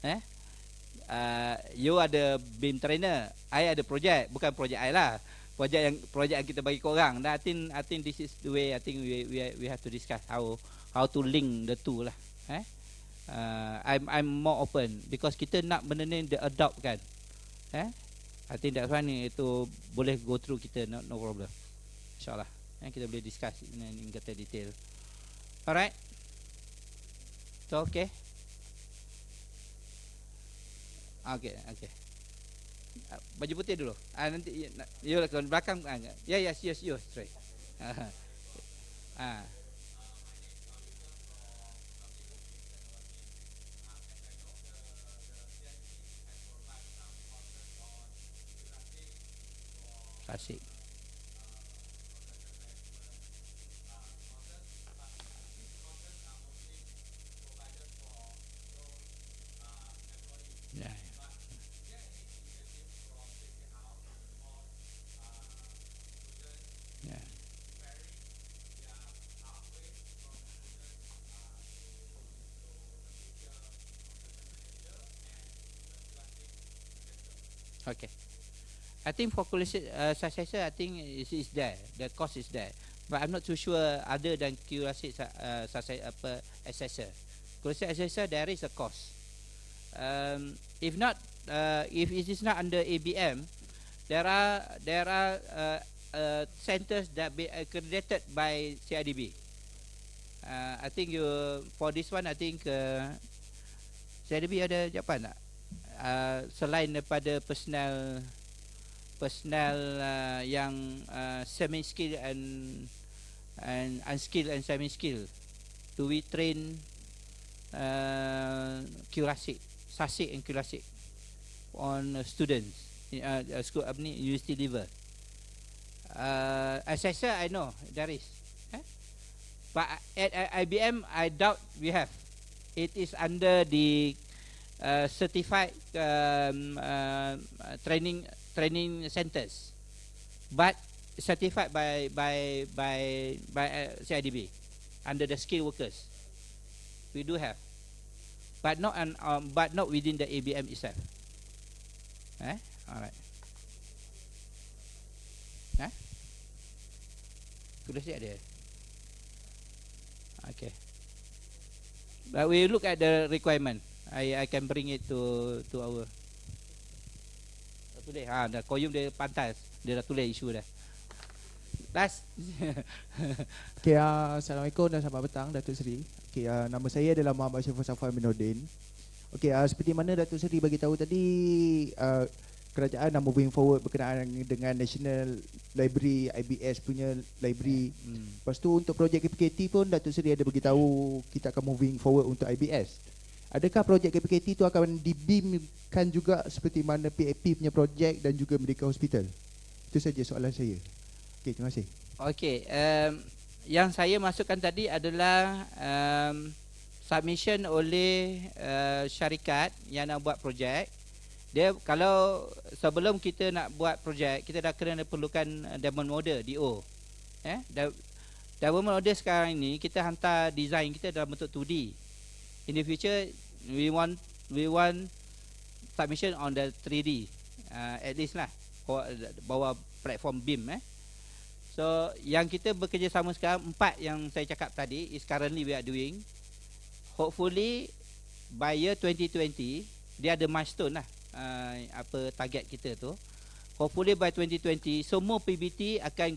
You ada BIM trainer, I ada projek, bukan projek I lah. Projek yang kita bagi korang. I think this is the way I think we have to discuss how to link the two lah. I'm more open because kita nak benda ni di-adopt kan. I think that's why ni itu boleh go through kita, no problem. InsyaAllah kita boleh discuss in greater detail. Alright. So okay. Okay. Baju putih dulu. Nanti you ke belakang. Yes, straight. Asik. Yeah. Yeah. Okay. I think for quality successor, I think it is there. The cost is there, but I'm not too sure other than QRC assessor. Quality assessor, there is a cost. If not, if it is not under ABM, there are centers that be accredited by CIDB. I think for this one, I think CIDB ada jawapan tak? Selain daripada personal yang semi skill and unskilled and semi skill, do we train curasic, SASIC and curasic on students school university level. Assessor I know there is, but at IBM I doubt we have. It is under the certified training centers, but certified by CIDB under the skilled workers. We do have, but not within the ABM itself. Alright. Sudah siap dia. Okay. But we look at the requirement. I can bring it to our. Tulis. Dah koyum dia pantas. Dia dah tulis isu dah. Last. Okay, Assalamualaikum dan selamat petang Datuk Seri. Okay, nama saya adalah Muhammad Syaful Safwan bin Nordin. Okay, seperti mana Datuk Seri bagi tahu tadi, kerajaan dah moving forward berkenaan dengan National Library, IBS punya library. Lepas tu untuk projek KPKT pun Datuk Seri ada beritahu kita akan moving forward untuk IBS. Adakah projek KPKT tu akan dibimkan juga seperti mana PAP punya projek dan juga Medical Hospital? Itu saja soalan saya. Okay, terima kasih. Okay, yang saya masukkan tadi adalah submission oleh syarikat yang nak buat projek. Dia kalau sebelum kita nak buat projek, kita dah kena perlukan Diamond Order, DO. Diamond Order sekarang ini kita hantar design kita dalam bentuk 2D. In the future we want submission on the 3D, at least lah, bawa platform BIM. So yang kita bekerjasama sekarang 4 yang saya cakap tadi is currently we are doing. Hopefully by year 2020 dia ada milestone lah, apa target kita tu. Hopefully by 2020 semua PBT akan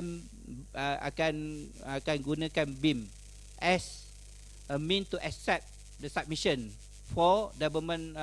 gunakan BIM as a mean to accept the submission for government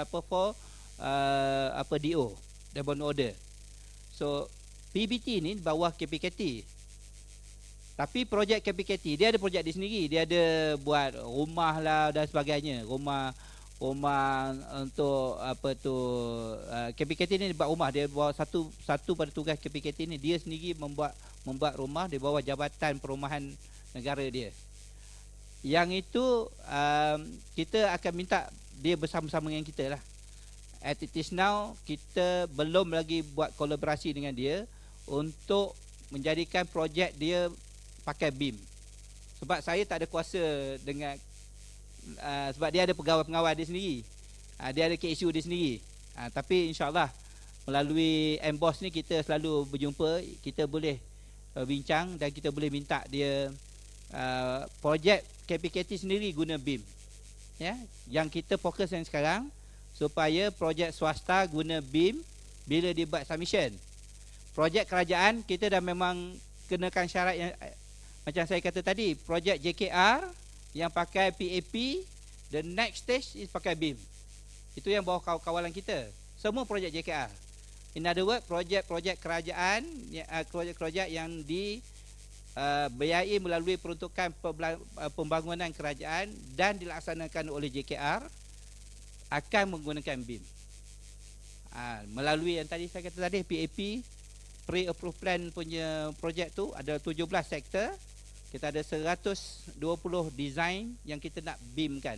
DO, Diamond Order. So PBT ni bawah KPKT. Tapi projek KPKT dia ada projek dia sendiri. Dia ada buat rumah lah dan sebagainya. Rumah untuk KPKT ni buat rumah. Dia bawa satu pada tugas KPKT ni, dia sendiri membuat rumah di bawah Jabatan Perumahan Negara dia. Yang itu kita akan minta dia bersama-sama dengan kita lah. At it is now kita belum lagi buat kolaborasi dengan dia untuk menjadikan projek dia pakai BIM. Sebab saya tak ada kuasa dengan sebab dia ada pegawai-pegawai dia sendiri. Dia ada KSU dia sendiri. Tapi insyaAllah melalui MBOS ni kita selalu berjumpa, kita boleh bincang dan kita boleh minta dia projek KPKT sendiri guna BIM. Ya, yang kita fokus yang sekarang supaya projek swasta guna BIM bila dia buat submission. Projek kerajaan kita dah memang kenakan syarat yang macam saya kata tadi, projek JKR yang pakai PAP, the next stage is pakai BIM. Itu yang bawah kawalan kita. Semua projek JKR. In other words, projek kerajaan, projek yang dibiayai melalui peruntukan pembangunan kerajaan dan dilaksanakan oleh JKR akan menggunakan BIM. Melalui yang tadi saya kata tadi, PAP, Pre-Approved Plan punya projek tu ada 17 sektor. Kita ada 120 design yang kita nak BIM-kan.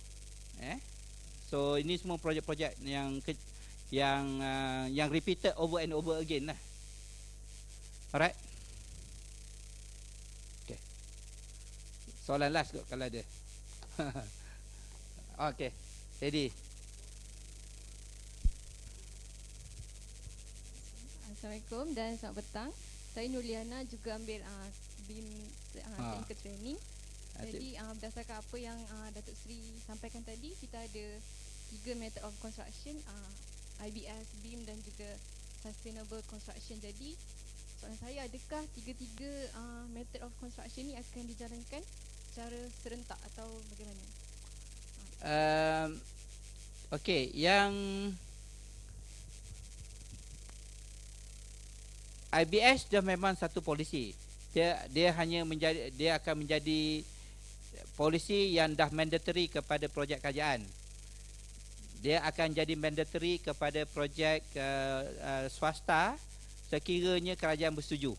So ini semua projek-projek yang repeated over and over again lah. Alright. Okay. Soalan last kot kalau ada. Okay. Ready. Assalamualaikum dan selamat petang. Saya Nurliana juga ambil BIM technical training. Jadi berdasarkan apa yang Datuk Seri sampaikan tadi, kita ada 3 method of construction, IBS, BIM dan juga sustainable construction. Jadi soalan saya, adakah 3 method of construction ni akan dijalankan secara serentak atau bagaimana? Okey, yang IBS dah memang satu polisi. Dia hanya menjadi, dia akan menjadi polisi yang dah mandatory kepada projek kerajaan. Dia akan jadi mandatory kepada projek swasta sekiranya kerajaan bersetuju.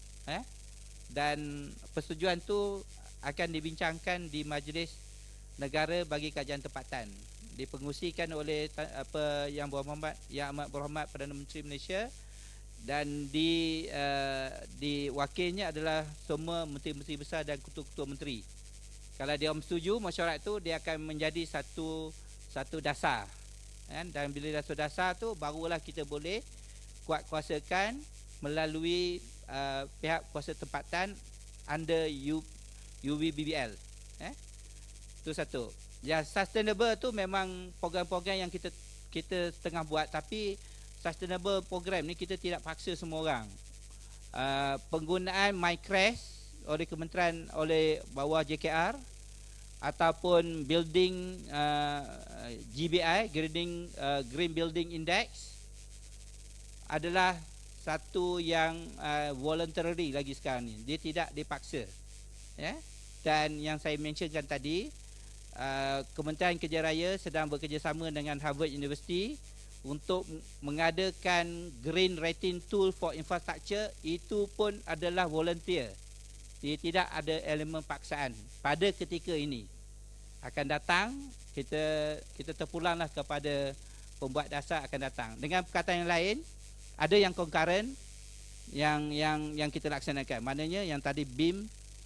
Dan persetujuan tu akan dibincangkan di Majlis Negara bagi Kajian Tempatan. Dipengusikan oleh yang amat berhormat Perdana Menteri Malaysia, dan di wakilnya adalah semua menteri-menteri besar dan ketua-ketua menteri. Kalau dia setuju, mesyuarat tu dia akan menjadi satu dasar, dan bila dasar tu barulah kita boleh kuat kuasakan melalui pihak kuasa tempatan under UVBBL. Itu satu. Yang sustainable tu memang program-program yang kita tengah buat, tapi sustainable program ni kita tidak paksa semua orang. Penggunaan MyCREST oleh bawah JKR ataupun building GBI, Green Building Index, adalah satu yang voluntary lagi sekarang ni. Dia tidak dipaksa. Dan yang saya mentionkan tadi, Kementerian Kerja Raya sedang bekerjasama dengan Harvard University untuk mengadakan Green Rating Tool for Infrastructure. Itu pun adalah volunteer. Dia tidak ada elemen paksaan. Pada ketika ini akan datang, kita terpulanglah kepada pembuat dasar akan datang. Dengan perkataan yang lain, ada yang concurrent yang kita laksanakan. Maknanya yang tadi BIM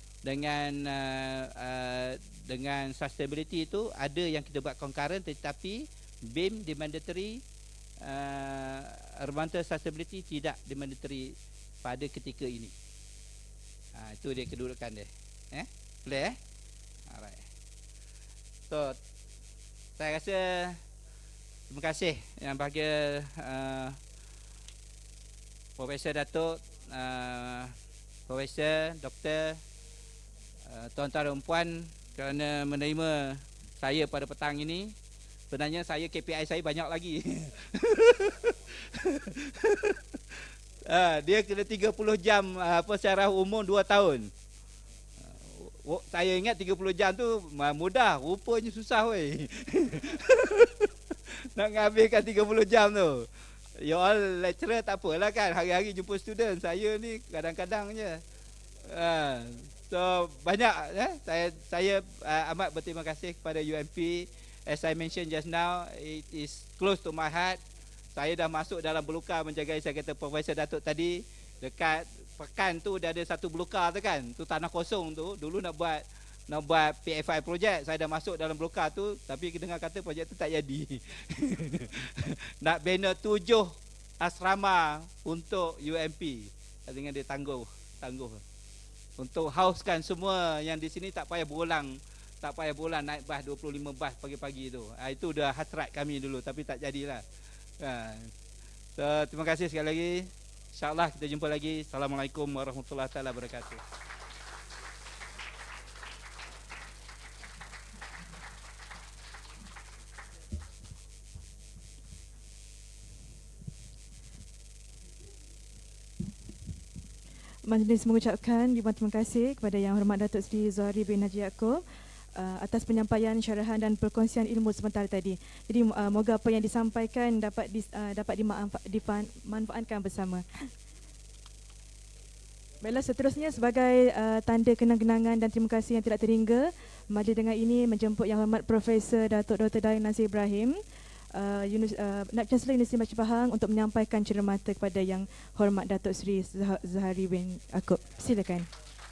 dengan sustainability itu ada yang kita buat concurrent, tetapi BIM di mandatory, environmental sustainability tidak di mandatory pada ketika ini. Itu dia kedudukan dia. Clear? Alright. So saya rasa terima kasih yang bahagia Profesor Datuk, Profesor, Doktor, tuan-tuan dan puan kerana menerima saya pada petang ini. Sebenarnya saya KPI saya banyak lagi. Dia kena 30 jam secara umum 2 tahun. Saya ingat 30 jam tu mudah, rupanya susah weh. Nak habiskan 30 jam tu. You all lecturer tak apalah kan, hari-hari jumpa student. Saya ni kadang-kadang je. So banyak saya amat berterima kasih kepada UMP. As I mentioned just now, it is close to my heart. Saya dah masuk dalam belukar menjaga, saya kata Profesor Datuk tadi, dekat Pekan tu dia ada satu belukar tu kan, tu tanah kosong tu. Dulu nak buat PFI projek, saya dah masuk dalam belukar tu, tapi dengar kata projek tu tak jadi. Nak bina 7 asrama untuk UMP. Dengan dia tangguh. Untuk hauskan semua yang di sini, tak payah berulang naik bas 25 bas pagi-pagi tu. Itu dah hasrat kami dulu, tapi tak jadilah. So, terima kasih sekali lagi. InsyaAllah kita jumpa lagi. Assalamualaikum warahmatullahi wabarakatuh. Majlis mengucapkan ribuan terima kasih kepada Yang Hormat Datuk Seri Zuhari bin Haji Yaakob atas penyampaian syarahan dan perkongsian ilmu sebentar tadi. Jadi moga apa yang disampaikan dapat dimanfaatkan bersama. Baiklah, seterusnya sebagai tanda kenang-kenangan dan terima kasih yang tidak terhingga, majlis dengan ini menjemput Yang Hormat Profesor Datuk Dr. Dayu Nasir Ibrahim, Naib Chancellor Universiti Malaysia Pahang, untuk menyampaikan cermata kepada Yang Hormat Datuk Seri Zuhari bin Yaakob. Silakan.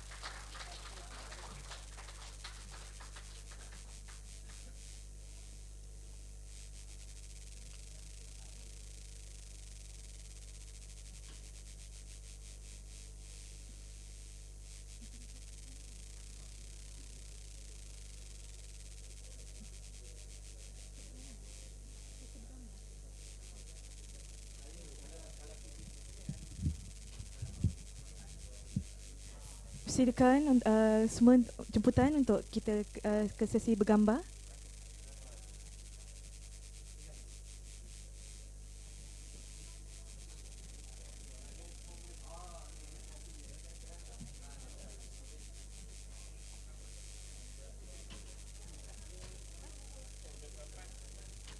Silakan semua jemputan untuk kita ke sesi bergambar.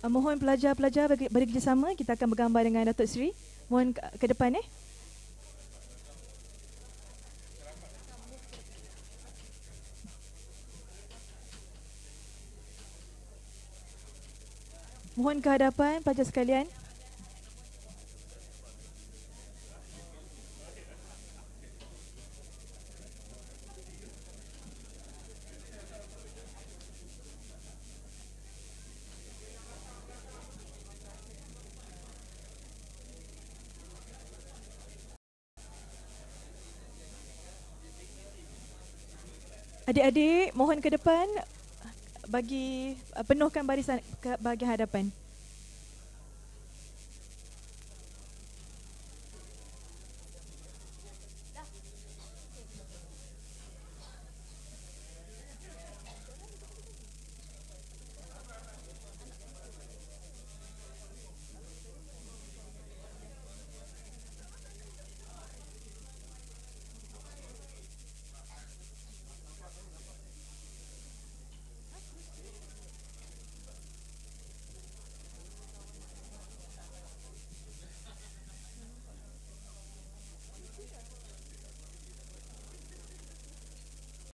Mohon pelajar-pelajar bekerjasama. Kita akan bergambar dengan Datuk Seri. Mohon ke depan Mohon ke hadapan pelajar sekalian. Adik-adik, mohon ke depan bagi penuhkan barisan ke bahagian hadapan.